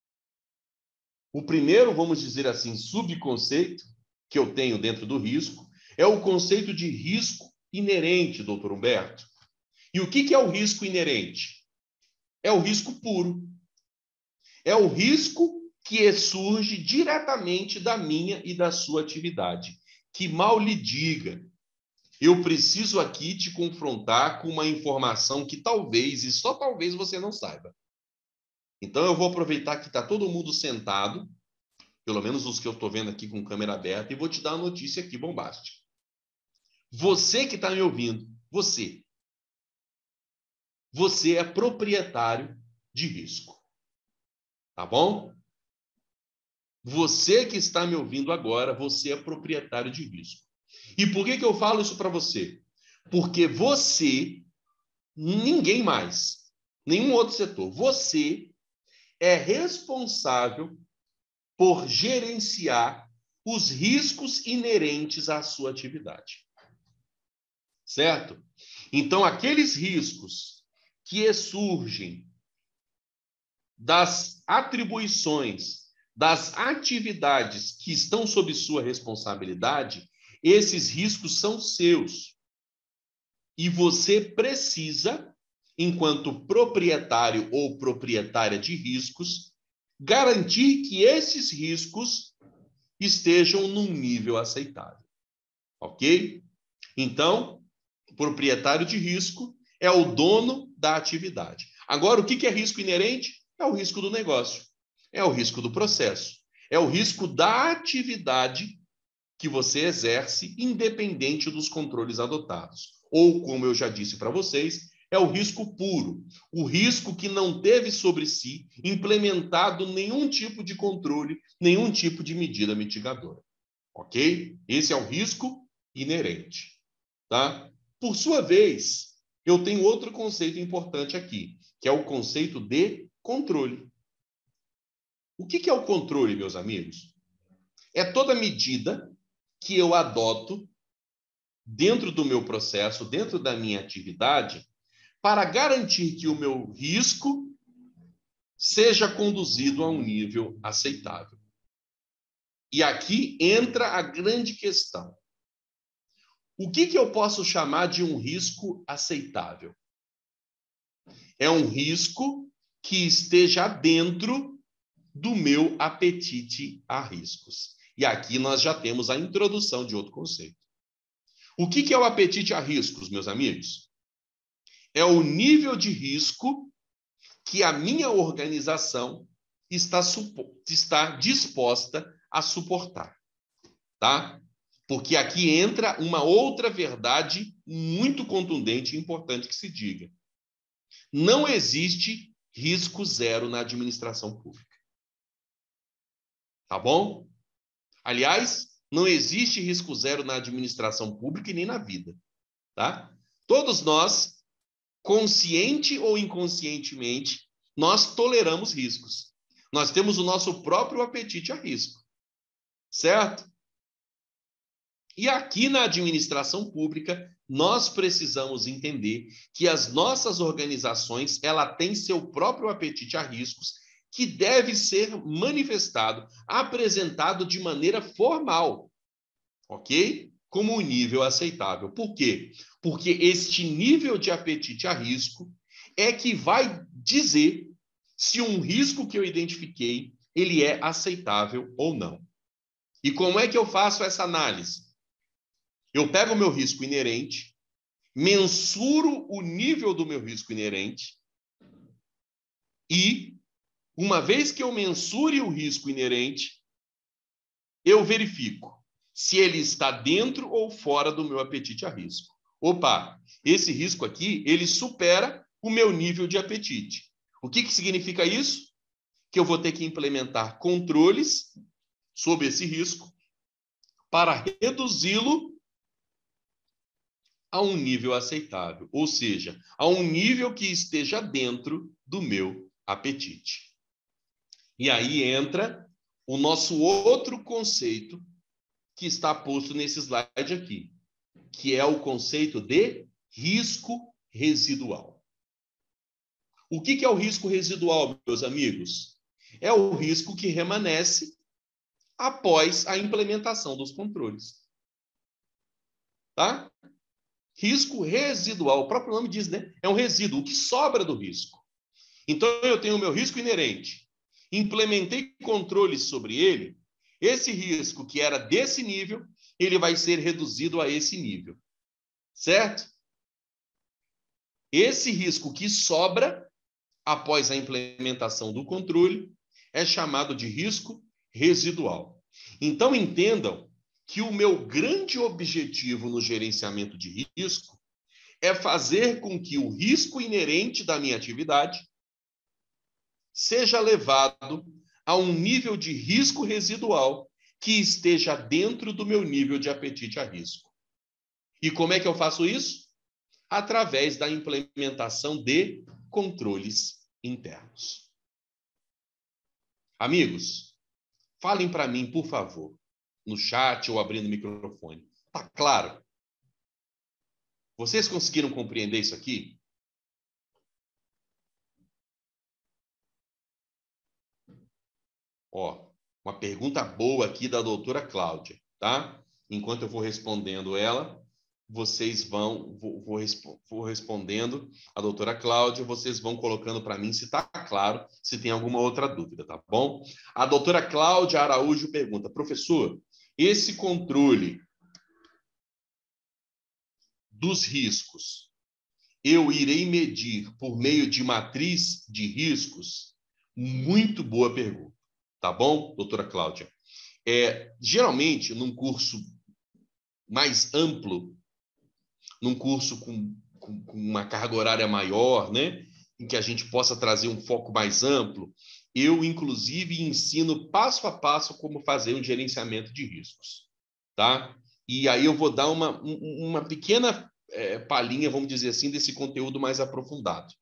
O primeiro, vamos dizer assim, subconceito que eu tenho dentro do risco é o conceito de risco inerente, doutor Humberto. E o que é o risco inerente? É o risco puro. É o risco que surge diretamente da minha e da sua atividade. Que mal lhe diga, eu preciso aqui te confrontar com uma informação que talvez, e só talvez você não saiba. Então, eu vou aproveitar que está todo mundo sentado, pelo menos os que eu estou vendo aqui com câmera aberta, e vou te dar uma notícia aqui bombástica. Você que está me ouvindo, você, você é proprietário de risco. Tá bom? Você que está me ouvindo agora, você é proprietário de risco. E por que que eu falo isso para você? Porque você, ninguém mais, nenhum outro setor, você é responsável por gerenciar os riscos inerentes à sua atividade. Certo? Então, aqueles riscos que surgem das atribuições, das atividades que estão sob sua responsabilidade, esses riscos são seus. E você precisa, enquanto proprietário ou proprietária de riscos, garantir que esses riscos estejam num nível aceitável. Ok? Então, o proprietário de risco é o dono da atividade. Agora, o que é risco inerente? É o risco do negócio, é o risco do processo, é o risco da atividade que você exerce, independente dos controles adotados. Ou, como eu já disse para vocês, é o risco puro, o risco que não teve sobre si implementado nenhum tipo de controle, nenhum tipo de medida mitigadora. Ok? Esse é o risco inerente. Tá? Por sua vez, eu tenho outro conceito importante aqui, que é o conceito de controle. O que é o controle, meus amigos? É toda medida que eu adoto dentro do meu processo, dentro da minha atividade, para garantir que o meu risco seja conduzido a um nível aceitável. E aqui entra a grande questão. O que que eu posso chamar de um risco aceitável? É um risco que esteja dentro do meu apetite a riscos. E aqui nós já temos a introdução de outro conceito. O que que é o apetite a riscos, meus amigos? É o nível de risco que a minha organização está, está disposta a suportar, tá? Porque aqui entra uma outra verdade muito contundente e importante que se diga. Não existe risco zero na administração pública. Tá bom? Aliás, não existe risco zero na administração pública e nem na vida, tá? Todos nós, consciente ou inconscientemente, nós toleramos riscos. Nós temos o nosso próprio apetite a risco, certo? E aqui na administração pública, nós precisamos entender que as nossas organizações, ela tem seu próprio apetite a riscos, que deve ser manifestado, apresentado de maneira formal, ok? como um nível aceitável. Por quê? Porque este nível de apetite a risco é que vai dizer se um risco que eu identifiquei, ele é aceitável ou não. E como é que eu faço essa análise? Eu pego o meu risco inerente, mensuro o nível do meu risco inerente e, uma vez que eu mensure o risco inerente, eu verifico se ele está dentro ou fora do meu apetite a risco. Opa, esse risco aqui, ele supera o meu nível de apetite. O que que significa isso? Que eu vou ter que implementar controles sobre esse risco para reduzi-lo a um nível aceitável, ou seja, a um nível que esteja dentro do meu apetite. E aí entra o nosso outro conceito que está posto nesse slide aqui, que é o conceito de risco residual. O que é o risco residual, meus amigos? É o risco que remanesce após a implementação dos controles. Tá? Risco residual, o próprio nome diz, né? É um resíduo, o que sobra do risco. Então, eu tenho o meu risco inerente. Implementei controles sobre ele. Esse risco que era desse nível, ele vai ser reduzido a esse nível. Certo? Esse risco que sobra após a implementação do controle é chamado de risco residual. Então, entendam que o meu grande objetivo no gerenciamento de risco é fazer com que o risco inerente da minha atividade seja levado a um nível de risco residual que esteja dentro do meu nível de apetite a risco. E como é que eu faço isso? Através da implementação de controles internos. Amigos, falem para mim, por favor, no chat ou abrindo o microfone. Tá claro? Vocês conseguiram compreender isso aqui? Ó, uma pergunta boa aqui da doutora Cláudia, tá? Enquanto eu vou respondendo ela, vocês vão, vou, vou, vou respondendo a doutora Cláudia, vocês vão colocando para mim se está claro, se tem alguma outra dúvida, tá bom? A doutora Cláudia Araújo pergunta, professor, esse controle dos riscos, eu irei medir por meio de matriz de riscos? Muito boa pergunta. Tá bom, doutora Cláudia? É, geralmente, num curso mais amplo, num curso com, com, com uma carga horária maior, né, em que a gente possa trazer um foco mais amplo, eu, inclusive, ensino passo a passo como fazer um gerenciamento de riscos. Tá? E aí eu vou dar uma, uma pequena é, palhinha, vamos dizer assim, desse conteúdo mais aprofundado.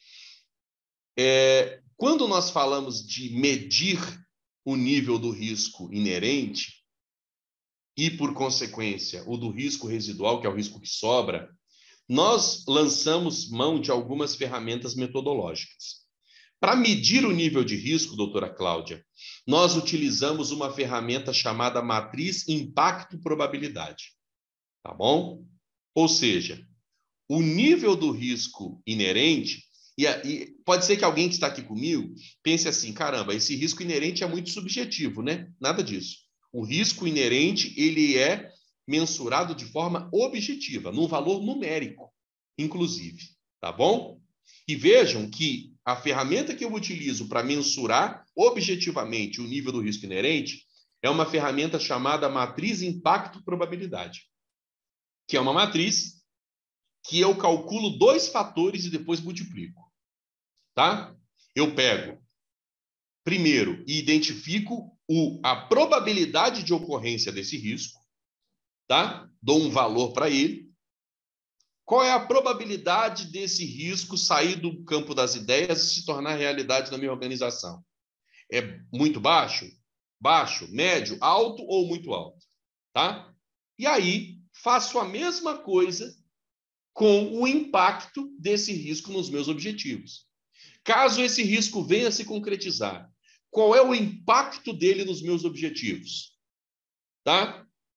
É, quando nós falamos de medir o nível do risco inerente e, por consequência, o do risco residual, que é o risco que sobra, nós lançamos mão de algumas ferramentas metodológicas. Para medir o nível de risco, doutora Cláudia, nós utilizamos uma ferramenta chamada matriz impacto-probabilidade. Tá bom? Ou seja, o nível do risco inerente, e, e pode ser que alguém que está aqui comigo pense assim, caramba, esse risco inerente é muito subjetivo, né? Nada disso. O risco inerente, ele é mensurado de forma objetiva, num valor numérico, inclusive. Tá bom? E vejam que a ferramenta que eu utilizo para mensurar objetivamente o nível do risco inerente é uma ferramenta chamada matriz impacto-probabilidade, que é uma matriz que eu calculo dois fatores e depois multiplico. Tá? Eu pego, primeiro, e identifico o, a probabilidade de ocorrência desse risco, tá? Dou um valor para ele. Qual é a probabilidade desse risco sair do campo das ideias e se tornar realidade na minha organização? É muito baixo? Baixo, médio, alto ou muito alto? Tá? E aí, faço a mesma coisa com o impacto desse risco nos meus objetivos. Caso esse risco venha a se concretizar, qual é o impacto dele nos meus objetivos? Tá?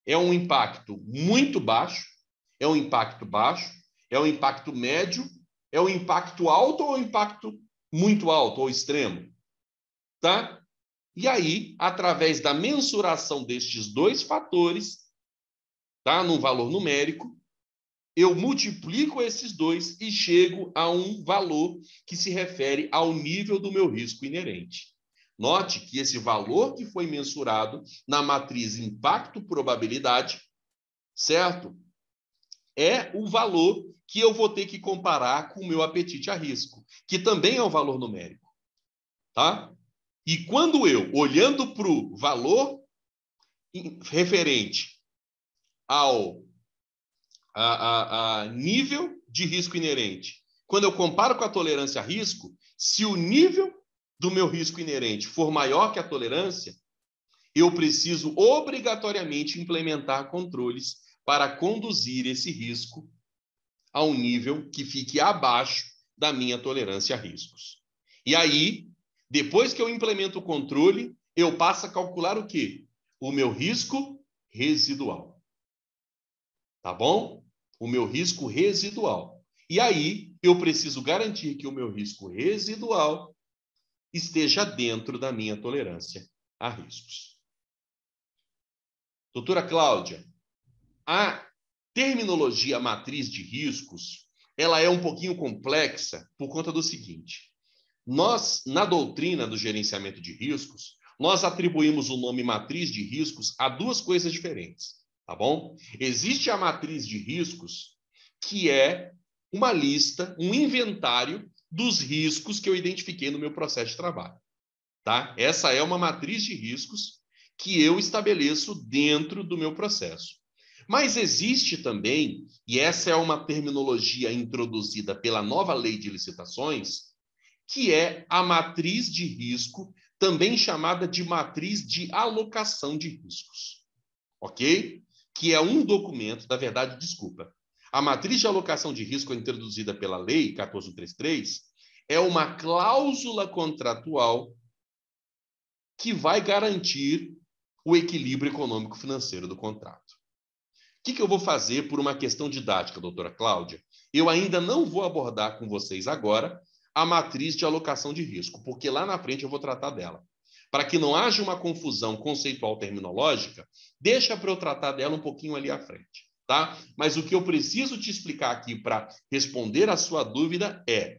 É um impacto muito baixo? É um impacto baixo? É um impacto médio? É um impacto alto ou um impacto muito alto ou extremo? Tá? E aí, através da mensuração destes dois fatores, tá? Num valor numérico, eu multiplico esses dois e chego a um valor que se refere ao nível do meu risco inerente. Note que esse valor que foi mensurado na matriz impacto-probabilidade, certo? É o valor que eu vou ter que comparar com o meu apetite a risco, que também é um valor numérico, tá? E quando eu, olhando para o valor referente ao a, a, a nível de risco inerente, quando eu comparo com a tolerância a risco, se o nível do meu risco inerente for maior que a tolerância, eu preciso obrigatoriamente implementar controles para conduzir esse risco a um nível que fique abaixo da minha tolerância a riscos. E aí, depois que eu implemento o controle, eu passo a calcular o quê? O meu risco residual. Tá bom? O meu risco residual. E aí, eu preciso garantir que o meu risco residual esteja dentro da minha tolerância a riscos. Doutora Cláudia, a terminologia matriz de riscos, ela é um pouquinho complexa por conta do seguinte. Nós, na doutrina do gerenciamento de riscos, nós atribuímos o nome matriz de riscos a duas coisas diferentes, tá bom? Existe a matriz de riscos, que é uma lista, um inventário dos riscos que eu identifiquei no meu processo de trabalho, tá? Essa é uma matriz de riscos que eu estabeleço dentro do meu processo. Mas existe também, e essa é uma terminologia introduzida pela nova lei de licitações, que é a matriz de risco, também chamada de matriz de alocação de riscos. Ok? Que é um documento, na verdade, desculpa. A matriz de alocação de risco introduzida pela lei quatorze mil trezentos e trinta e três é uma cláusula contratual que vai garantir o equilíbrio econômico-financeiro do contrato. O que, que eu vou fazer por uma questão didática, doutora Cláudia? Eu ainda não vou abordar com vocês agora a matriz de alocação de risco, porque lá na frente eu vou tratar dela. Para que não haja uma confusão conceitual terminológica, deixa para eu tratar dela um pouquinho ali à frente, tá? Mas o que eu preciso te explicar aqui para responder a sua dúvida é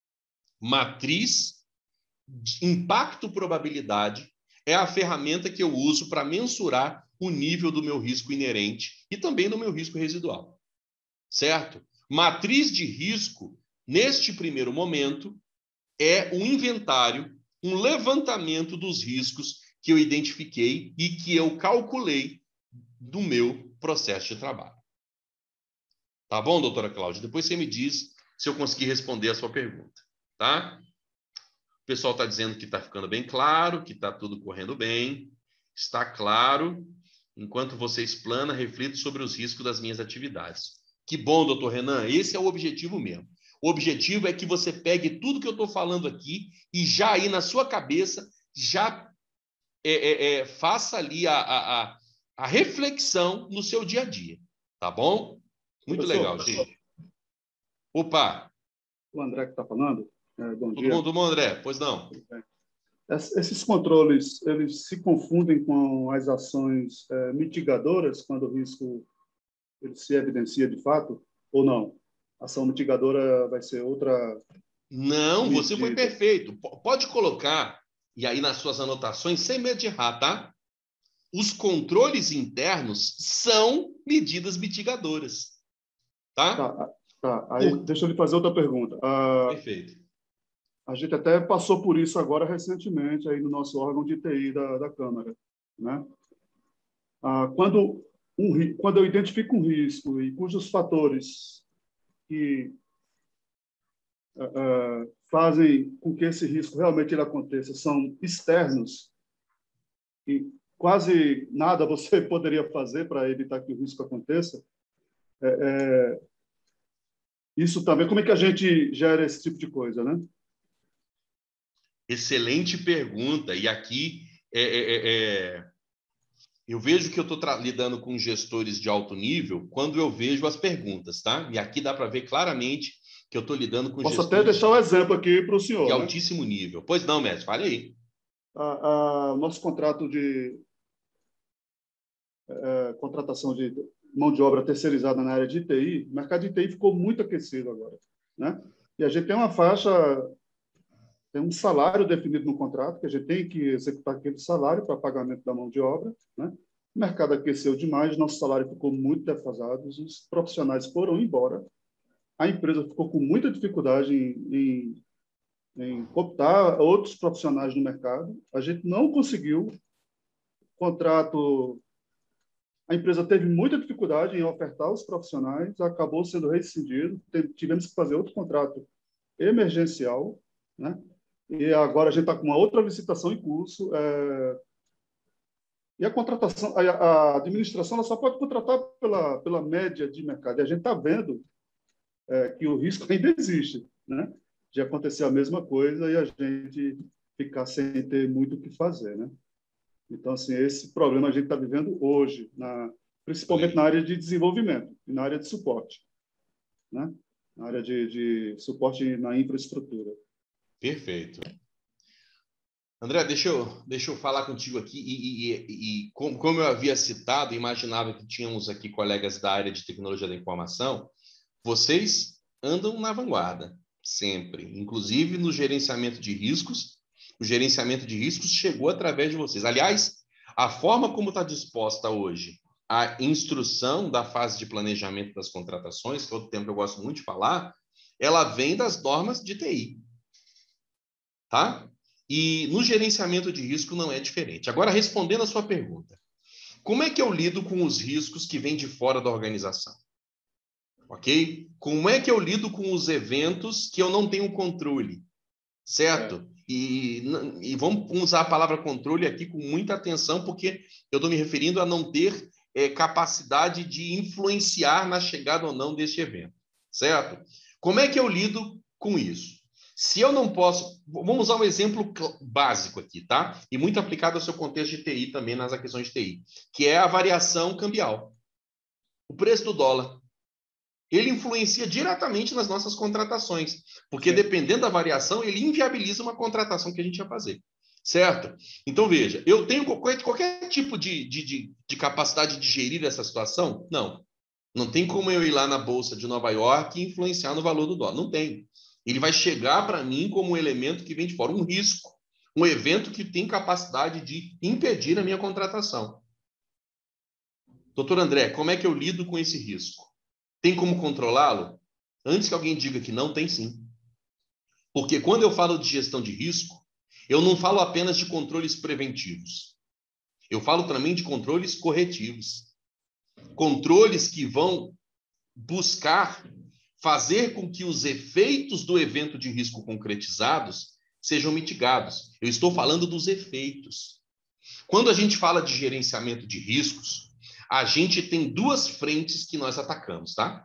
matriz de impacto-probabilidade é a ferramenta que eu uso para mensurar o nível do meu risco inerente e também do meu risco residual, certo? Matriz de risco, neste primeiro momento, é um inventário, um levantamento dos riscos que eu identifiquei e que eu calculei do meu processo de trabalho. Tá bom, doutora Cláudia? Depois você me diz se eu conseguir responder a sua pergunta, tá? O pessoal está dizendo que está ficando bem claro, que está tudo correndo bem. Está claro. Enquanto você explana, reflito sobre os riscos das minhas atividades. Que bom, doutor Renan. Esse é o objetivo mesmo. O objetivo é que você pegue tudo que eu estou falando aqui e já aí na sua cabeça, já é, é, é, faça ali a, a, a reflexão no seu dia a dia. Tá bom? Muito Professor, legal, gente. Opa! O André que está falando. É, bom Tudo dia. bom, tudo bom, André? Pois não. Esses controles, eles se confundem com as ações é, mitigadoras, quando o risco ele se evidencia de fato, ou não? A ação mitigadora vai ser outra... Não, medida. Você foi perfeito. Pode colocar, e aí nas suas anotações, sem medo de errar, tá? Os controles internos são medidas mitigadoras. Tá? Tá, tá. Aí, Por... deixa eu lhe fazer outra pergunta. Ah, Perfeito. A gente até passou por isso agora recentemente aí no nosso órgão de T I da, da Câmara, né? Ah, quando, um, quando eu identifico um risco e cujos fatores que ah, ah, fazem com que esse risco realmente ele aconteça são externos e quase nada você poderia fazer para evitar que o risco aconteça, é, é, isso também, como é que a gente gera esse tipo de coisa, né? Excelente pergunta. E aqui é, é, é, Eu vejo que eu estou lidando com gestores de alto nível quando eu vejo as perguntas, tá? E aqui dá para ver claramente que eu estou lidando com Posso gestores até deixar o um exemplo aqui para o senhor. de né? altíssimo nível. Pois não, mestre, fale aí. A, a, nosso contrato de é, contratação de mão de obra terceirizada na área de T I, o mercado de T I ficou muito aquecido agora. Né? E a gente tem uma faixa, tem um salário definido no contrato, que a gente tem que executar aquele salário para pagamento da mão de obra. Né? O mercado aqueceu demais, nosso salário ficou muito defasado, os profissionais foram embora, a empresa ficou com muita dificuldade em, em, em cooptar outros profissionais no mercado, a gente não conseguiu contrato, a empresa teve muita dificuldade em ofertar os profissionais, acabou sendo rescindido, tivemos que fazer outro contrato emergencial, né? E agora a gente está com uma outra licitação em curso, é... e a contratação, a, a administração ela só pode contratar pela, pela média de mercado, e a gente está vendo é, que o risco ainda existe, né? De acontecer a mesma coisa e a gente ficar sem ter muito o que fazer, né? Então, assim, esse problema a gente está vivendo hoje, na, principalmente na área de desenvolvimento e na área de suporte, né? Na área de, de suporte na infraestrutura. Perfeito. André, deixa eu, deixa eu falar contigo aqui, e, e, e como, como eu havia citado, imaginava que tínhamos aqui colegas da área de tecnologia da informação, vocês andam na vanguarda, sempre, inclusive no gerenciamento de riscos. O gerenciamento de riscos chegou através de vocês. Aliás, a forma como está disposta hoje a instrução da fase de planejamento das contratações, que é outro tempo que eu gosto muito de falar, ela vem das normas de T I. Tá? E no gerenciamento de risco não é diferente. Agora, respondendo a sua pergunta, como é que eu lido com os riscos que vêm de fora da organização? Ok? Como é que eu lido com os eventos que eu não tenho controle? Certo? É. E, e vamos usar a palavra controle aqui com muita atenção, porque eu estou me referindo a não ter é, capacidade de influenciar na chegada ou não deste evento. Certo? Como é que eu lido com isso? Se eu não posso... Vamos usar um exemplo básico aqui, tá? E muito aplicado ao seu contexto de T I também, nas questões de T I, que é a variação cambial. O preço do dólar. Ele influencia diretamente nas nossas contratações, porque Sim. dependendo da variação, ele inviabiliza uma contratação que a gente ia fazer. Certo? Então, veja, eu tenho qualquer, qualquer tipo de, de, de, de capacidade de gerir essa situação? Não. Não tem como eu ir lá na Bolsa de Nova York e influenciar no valor do dólar. Não tem. Ele vai chegar para mim como um elemento que vem de fora, um risco, um evento que tem capacidade de impedir a minha contratação. Doutor André, como é que eu lido com esse risco? Tem como controlá-lo? Antes que alguém diga que não, tem sim. Porque quando eu falo de gestão de risco, eu não falo apenas de controles preventivos. Eu falo também de controles corretivos. Controles que vão buscar fazer com que os efeitos do evento de risco concretizados sejam mitigados. Eu estou falando dos efeitos. Quando a gente fala de gerenciamento de riscos, a gente tem duas frentes que nós atacamos, tá?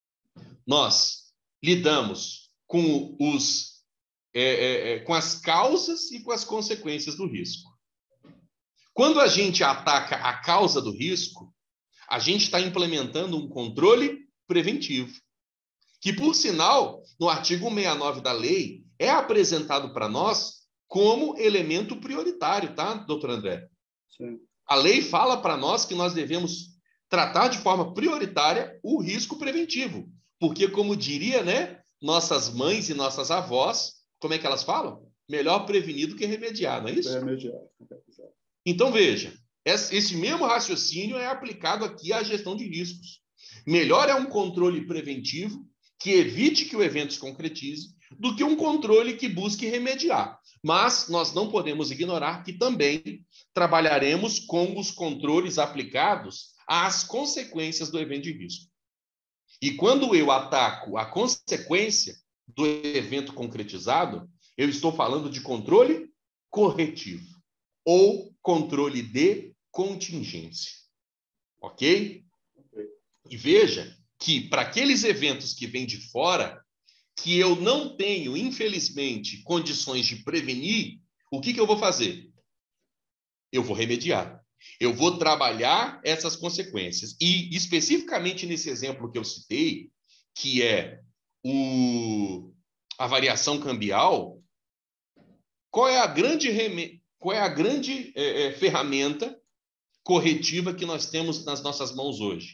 Nós lidamos com, os, é, é, é, com as causas e com as consequências do risco. Quando a gente ataca a causa do risco, a gente está implementando um controle preventivo, que, por sinal, no artigo cento e sessenta e nove da lei, é apresentado para nós como elemento prioritário, tá, doutor André? Sim. A lei fala para nós que nós devemos tratar de forma prioritária o risco preventivo, porque, como diria, né, nossas mães e nossas avós, como é que elas falam? Melhor prevenir do que remediar, não é isso? Remediar. Então, veja, esse mesmo raciocínio é aplicado aqui à gestão de riscos. Melhor é um controle preventivo que evite que o evento se concretize, do que um controle que busque remediar. Mas nós não podemos ignorar que também trabalharemos com os controles aplicados às consequências do evento de risco. E quando eu ataco a consequência do evento concretizado, eu estou falando de controle corretivo ou controle de contingência. Ok? E veja que, para aqueles eventos que vêm de fora, que eu não tenho, infelizmente, condições de prevenir, o que, que eu vou fazer? Eu vou remediar. Eu vou trabalhar essas consequências. E, especificamente nesse exemplo que eu citei, que é o, a variação cambial, qual é a grande, reme, qual é a grande é, é, ferramenta corretiva que nós temos nas nossas mãos hoje?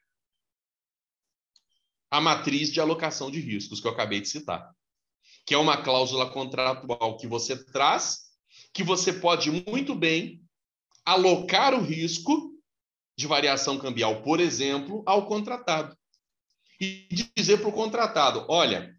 A matriz de alocação de riscos, que eu acabei de citar, que é uma cláusula contratual que você traz, que você pode muito bem alocar o risco de variação cambial, por exemplo, ao contratado. E dizer para o contratado, olha,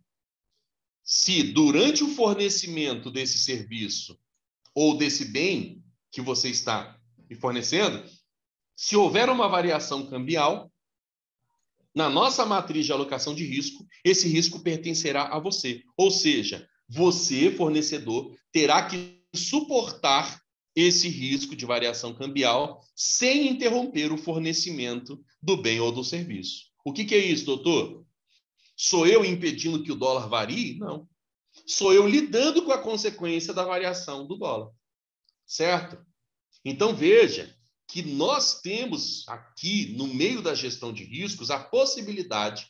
se durante o fornecimento desse serviço ou desse bem que você está fornecendo, se houver uma variação cambial, na nossa matriz de alocação de risco, esse risco pertencerá a você. Ou seja, você, fornecedor, terá que suportar esse risco de variação cambial sem interromper o fornecimento do bem ou do serviço. O que, que é isso, doutor? Sou eu impedindo que o dólar varie? Não. Sou eu lidando com a consequência da variação do dólar. Certo? Então, veja que nós temos aqui, no meio da gestão de riscos, a possibilidade,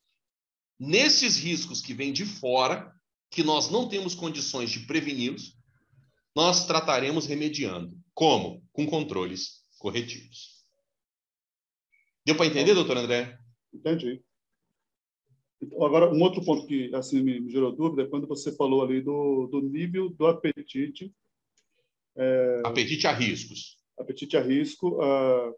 nesses riscos que vêm de fora, que nós não temos condições de preveni-los, nós trataremos remediando. Como? Com controles corretivos. Deu para entender, doutor André? Entendi. Então, agora, um outro ponto que assim, me, me gerou dúvida é quando você falou ali do, do nível do apetite. É, apetite a riscos. Apetite a risco, uh,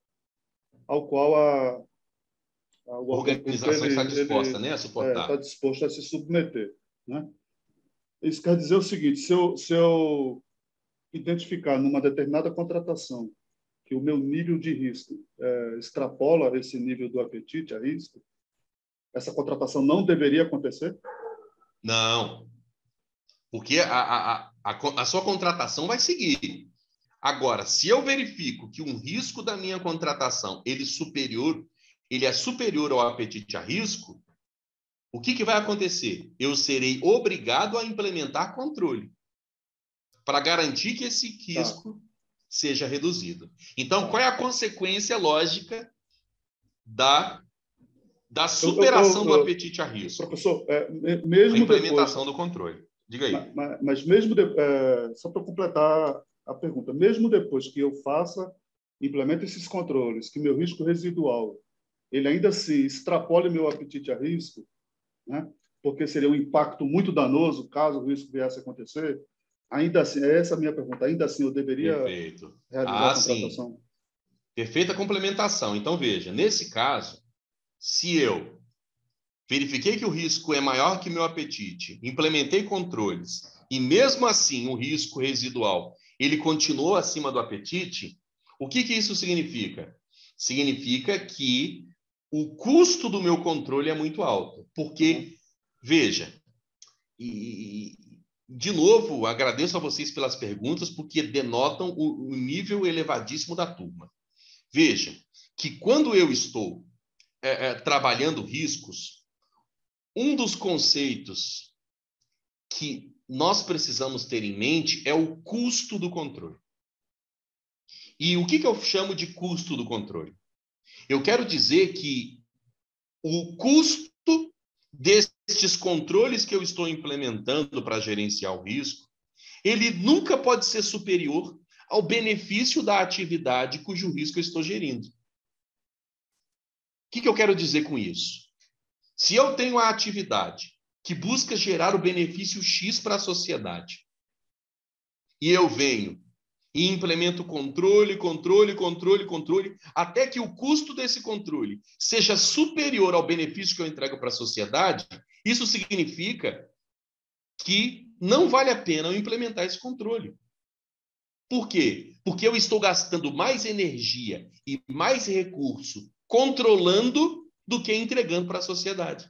ao qual a, a organização ele, está disposta ele, né, a suportar. Está é, disposto a se submeter. Né? Isso quer dizer o seguinte, se eu, se eu identificar numa determinada contratação que o meu nível de risco é, extrapola esse nível do apetite a risco, essa contratação não deveria acontecer? Não. Porque a, a, a, a sua contratação vai seguir. Agora, se eu verifico que um risco da minha contratação ele, superior, ele é superior ao apetite a risco, o que, que vai acontecer? Eu serei obrigado a implementar controle para garantir que esse risco tá. seja reduzido. Então, tá. qual é a consequência lógica da, da superação eu, eu, eu, do apetite a risco? Professor, é, mesmo a implementação depois, do controle. Diga aí. Mas, mas mesmo, de, é, só para completar a pergunta, mesmo depois que eu faça, implemente esses controles, que meu risco residual, ele ainda se extrapole meu apetite a risco, né? Porque seria um impacto muito danoso caso o risco viesse a acontecer, ainda assim, essa é a minha pergunta, ainda assim eu deveria Perfeito. realizar ah, a contratação? Sim. Perfeita complementação. Então, veja, nesse caso, se eu verifiquei que o risco é maior que meu apetite, implementei controles, e mesmo assim o risco residual ele continuou acima do apetite, o que, que isso significa? Significa que o custo do meu controle é muito alto. Porque, veja, e, de novo, agradeço a vocês pelas perguntas, porque denotam o, o nível elevadíssimo da turma. Veja, que quando eu estou é, é, trabalhando riscos, um dos conceitos que nós precisamos ter em mente é o custo do controle. E o que, que eu chamo de custo do controle? Eu quero dizer que o custo destes controles que eu estou implementando para gerenciar o risco, ele nunca pode ser superior ao benefício da atividade cujo risco eu estou gerindo. O que, que eu quero dizer com isso? Se eu tenho a atividade que busca gerar o benefício X para a sociedade, e eu venho e implemento controle, controle, controle, controle, até que o custo desse controle seja superior ao benefício que eu entrego para a sociedade, isso significa que não vale a pena eu implementar esse controle. Por quê? Porque eu estou gastando mais energia e mais recurso controlando do que entregando para a sociedade.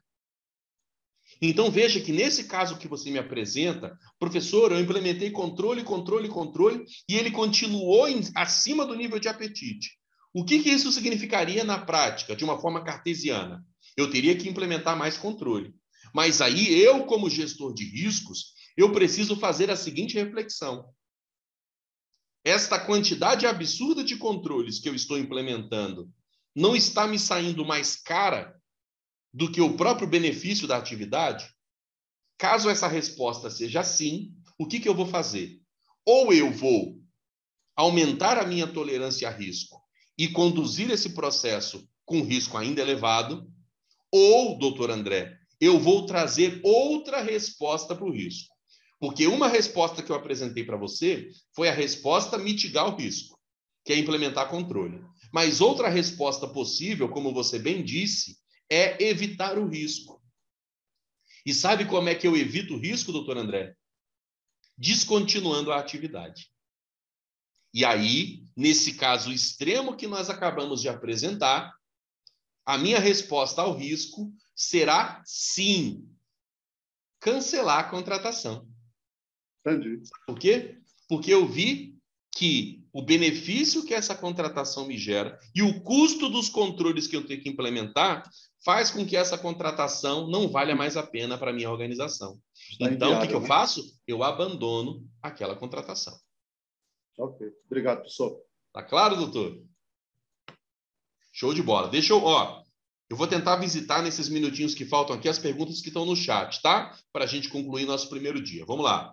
Então, veja que nesse caso que você me apresenta, professor, eu implementei controle, controle, controle, e ele continuou em, acima do nível de apetite. O que, que isso significaria na prática, de uma forma cartesiana? Eu teria que implementar mais controle. Mas aí, eu, como gestor de riscos, eu preciso fazer a seguinte reflexão. esta quantidade absurda de controles que eu estou implementando não está me saindo mais cara do que o próprio benefício da atividade? Caso essa resposta seja sim, o que, que eu vou fazer? Ou eu vou aumentar a minha tolerância a risco e conduzir esse processo com risco ainda elevado, ou, doutor André, eu vou trazer outra resposta para o risco. Porque uma resposta que eu apresentei para você foi a resposta mitigar o risco, que é implementar controle. Mas outra resposta possível, como você bem disse, é evitar o risco. E sabe como é que eu evito o risco, doutor André? Descontinuando a atividade. E aí, nesse caso extremo que nós acabamos de apresentar, a minha resposta ao risco será sim, cancelar a contratação. Entendi. Por quê? Porque eu vi que o benefício que essa contratação me gera e o custo dos controles que eu tenho que implementar faz com que essa contratação não valha mais a pena para a minha organização. Está então, o que, que eu né? faço? Eu abandono aquela contratação. Ok. Obrigado, professor. Tá claro, doutor? Show de bola. Deixa eu, ó, eu vou tentar visitar nesses minutinhos que faltam aqui as perguntas que estão no chat, tá? Para a gente concluir nosso primeiro dia. Vamos lá.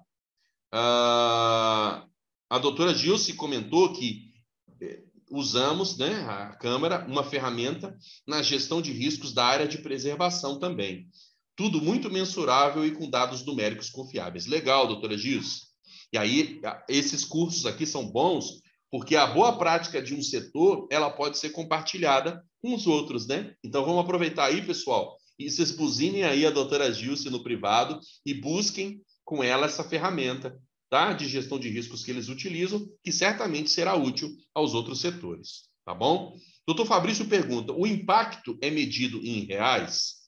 Uh, a doutora Gilce comentou que eh, usamos, né, a Câmara, uma ferramenta na gestão de riscos da área de preservação também. Tudo muito mensurável e com dados numéricos confiáveis. Legal, doutora Gilce. E aí, esses cursos aqui são bons porque a boa prática de um setor, ela pode ser compartilhada com os outros, né? Então, vamos aproveitar aí, pessoal, e vocês buzinem aí a doutora Gilce no privado e busquem com ela essa ferramenta, tá? De gestão de riscos que eles utilizam, que certamente será útil aos outros setores, tá bom? Doutor Fabrício pergunta, o impacto é medido em reais?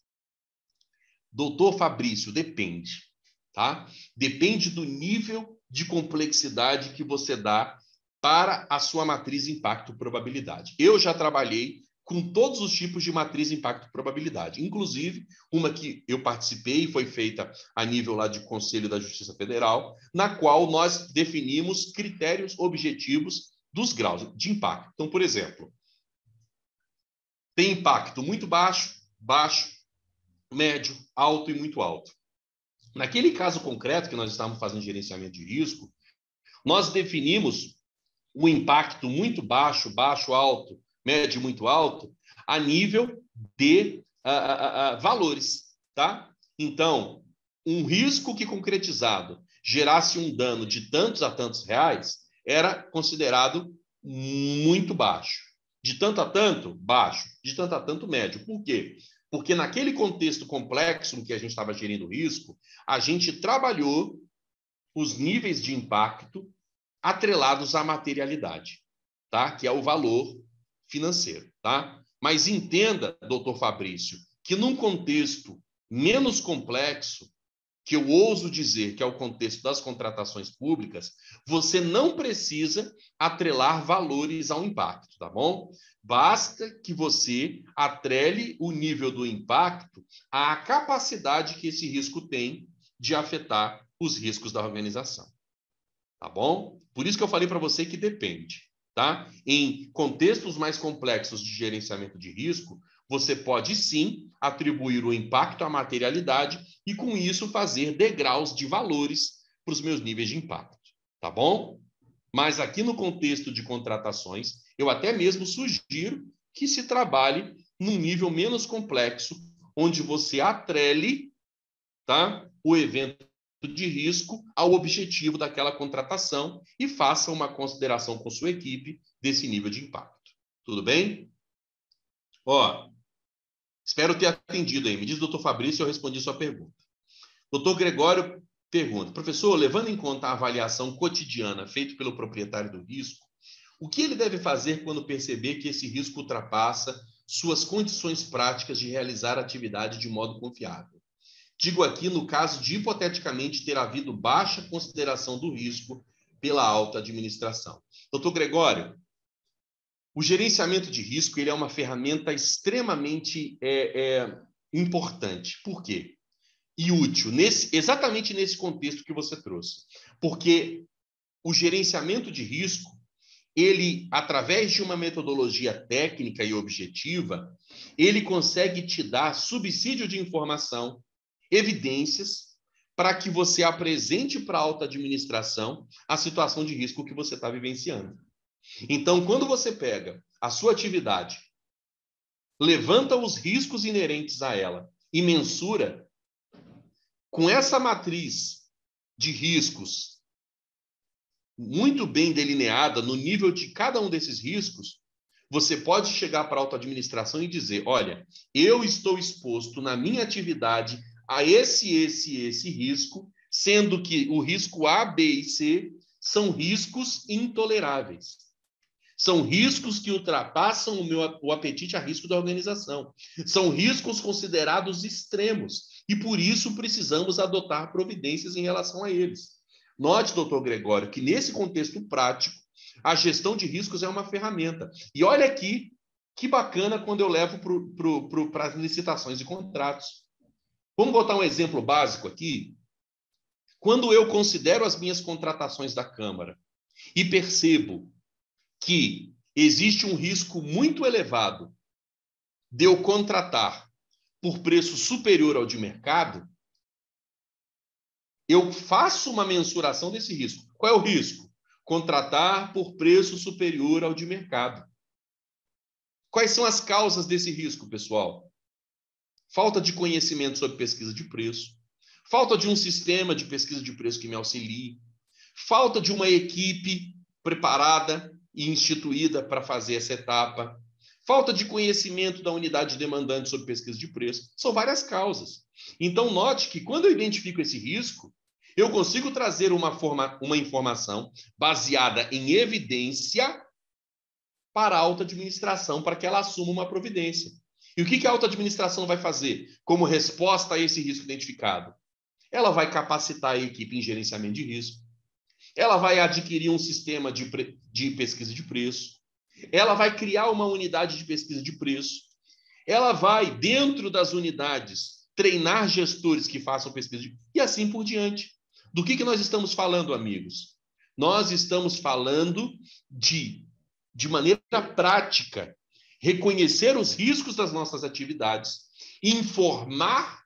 Doutor Fabrício, depende, tá? Depende do nível de complexidade que você dá para a sua matriz impacto-probabilidade. Eu já trabalhei com todos os tipos de matriz impacto-probabilidade, inclusive uma que eu participei e foi feita a nível lá de Conselho da Justiça Federal, na qual nós definimos critérios objetivos dos graus de impacto. Então, por exemplo, tem impacto muito baixo, baixo, médio, alto e muito alto. Naquele caso concreto que nós estávamos fazendo gerenciamento de risco, nós definimos o impacto muito baixo, baixo, alto, médio, muito alto, a nível de uh, uh, uh, valores, tá? Então, um risco que concretizado gerasse um dano de tantos a tantos reais era considerado muito baixo. De tanto a tanto, baixo. De tanto a tanto, médio. Por quê? Porque naquele contexto complexo em que a gente estava gerindo o risco, a gente trabalhou os níveis de impacto atrelados à materialidade, tá? Que é o valor financeiro, tá? Mas entenda, doutor Fabrício, que num contexto menos complexo, que eu ouso dizer que é o contexto das contratações públicas, você não precisa atrelar valores ao impacto, tá bom? Basta que você atrele o nível do impacto à capacidade que esse risco tem de afetar os riscos da organização. Tá bom? Por isso que eu falei para você que depende, tá? Em contextos mais complexos de gerenciamento de risco, você pode sim atribuir o impacto à materialidade e com isso fazer degraus de valores para os meus níveis de impacto, tá bom? Mas aqui no contexto de contratações, eu até mesmo sugiro que se trabalhe num nível menos complexo, onde você atrele, tá, o evento de risco ao objetivo daquela contratação e faça uma consideração com sua equipe desse nível de impacto. Tudo bem? Ó, espero ter atendido aí. Me diz, doutor Fabrício, eu respondi sua pergunta. Doutor Gregório pergunta, professor, levando em conta a avaliação cotidiana feita pelo proprietário do risco, o que ele deve fazer quando perceber que esse risco ultrapassa suas condições práticas de realizar a atividade de modo confiável? Digo aqui no caso de, hipoteticamente, ter havido baixa consideração do risco pela alta administração. Doutor Gregório, o gerenciamento de risco ele é uma ferramenta extremamente é, é, importante. Por quê? E útil, nesse, exatamente nesse contexto que você trouxe. Porque o gerenciamento de risco, ele, através de uma metodologia técnica e objetiva, ele consegue te dar subsídio de informação, evidências, para que você apresente para a alta administração a situação de risco que você está vivenciando. Então, quando você pega a sua atividade, levanta os riscos inerentes a ela e mensura, com essa matriz de riscos muito bem delineada no nível de cada um desses riscos, você pode chegar para a auto-administração e dizer, olha, eu estou exposto na minha atividade a esse, esse, esse risco, sendo que o risco A, B e C são riscos intoleráveis. São riscos que ultrapassam o meu o apetite a risco da organização. São riscos considerados extremos e, por isso, precisamos adotar providências em relação a eles. Note, doutor Gregório, que nesse contexto prático, a gestão de riscos é uma ferramenta. E olha aqui, que bacana quando eu levo para as licitações e contratos. Vamos botar um exemplo básico aqui? Quando eu considero as minhas contratações da Câmara e percebo que existe um risco muito elevado de eu contratar por preço superior ao de mercado, eu faço uma mensuração desse risco. Qual é o risco? Contratar por preço superior ao de mercado. Quais são as causas desse risco, pessoal? Falta de conhecimento sobre pesquisa de preço, falta de um sistema de pesquisa de preço que me auxilie, falta de uma equipe preparada e instituída para fazer essa etapa, falta de conhecimento da unidade demandante sobre pesquisa de preço. São várias causas. Então, note que quando eu identifico esse risco, eu consigo trazer uma, forma, uma informação baseada em evidência para a alta administração, para que ela assuma uma providência. E o que a alta administração vai fazer como resposta a esse risco identificado? Ela vai capacitar a equipe em gerenciamento de risco, ela vai adquirir um sistema de, de pesquisa de preço, ela vai criar uma unidade de pesquisa de preço, ela vai, dentro das unidades, treinar gestores que façam pesquisa de... e assim por diante. Do que, que nós estamos falando, amigos? Nós estamos falando de, de maneira prática, reconhecer os riscos das nossas atividades, informar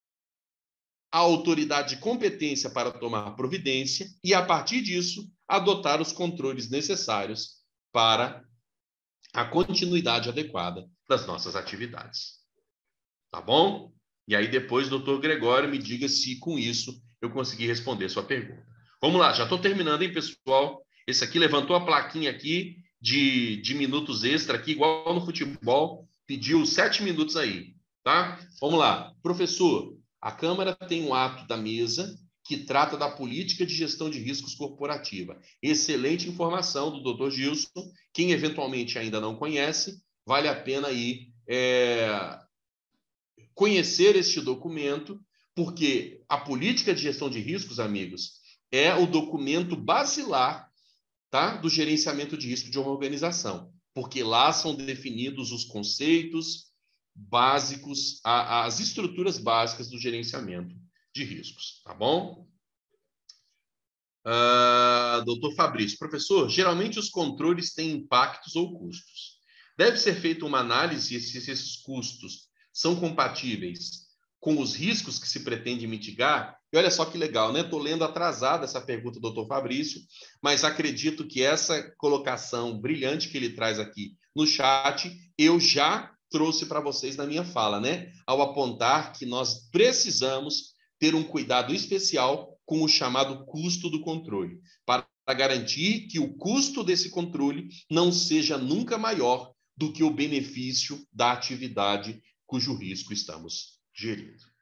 a autoridade de competência para tomar providência e, a partir disso, adotar os controles necessários para a continuidade adequada das nossas atividades. Tá bom? E aí depois, doutor Gregório, me diga se com isso eu consegui responder sua pergunta. Vamos lá, já estou terminando, hein, pessoal? Esse aqui levantou a plaquinha aqui de, de minutos extra, aqui, igual no futebol, pediu sete minutos aí, tá? Vamos lá. Professor, a Câmara tem um ato da mesa que trata da política de gestão de riscos corporativa. Excelente informação do doutor Gilson. Quem eventualmente ainda não conhece, vale a pena aí é, conhecer este documento, porque a política de gestão de riscos, amigos, é o documento basilar, tá, do gerenciamento de risco de uma organização, porque lá são definidos os conceitos básicos, a, as estruturas básicas do gerenciamento de riscos, tá bom? Uh, doutor Fabrício, professor, geralmente os controles têm impactos ou custos. Deve ser feita uma análise se esses custos são compatíveis com os riscos que se pretende mitigar. E olha só que legal, né? Estou lendo atrasado essa pergunta do doutor Fabrício, mas acredito que essa colocação brilhante que ele traz aqui no chat, eu já trouxe para vocês na minha fala, né? Ao apontar que nós precisamos ter um cuidado especial com o chamado custo do controle, para garantir que o custo desse controle não seja nunca maior do que o benefício da atividade cujo risco estamos gerindo.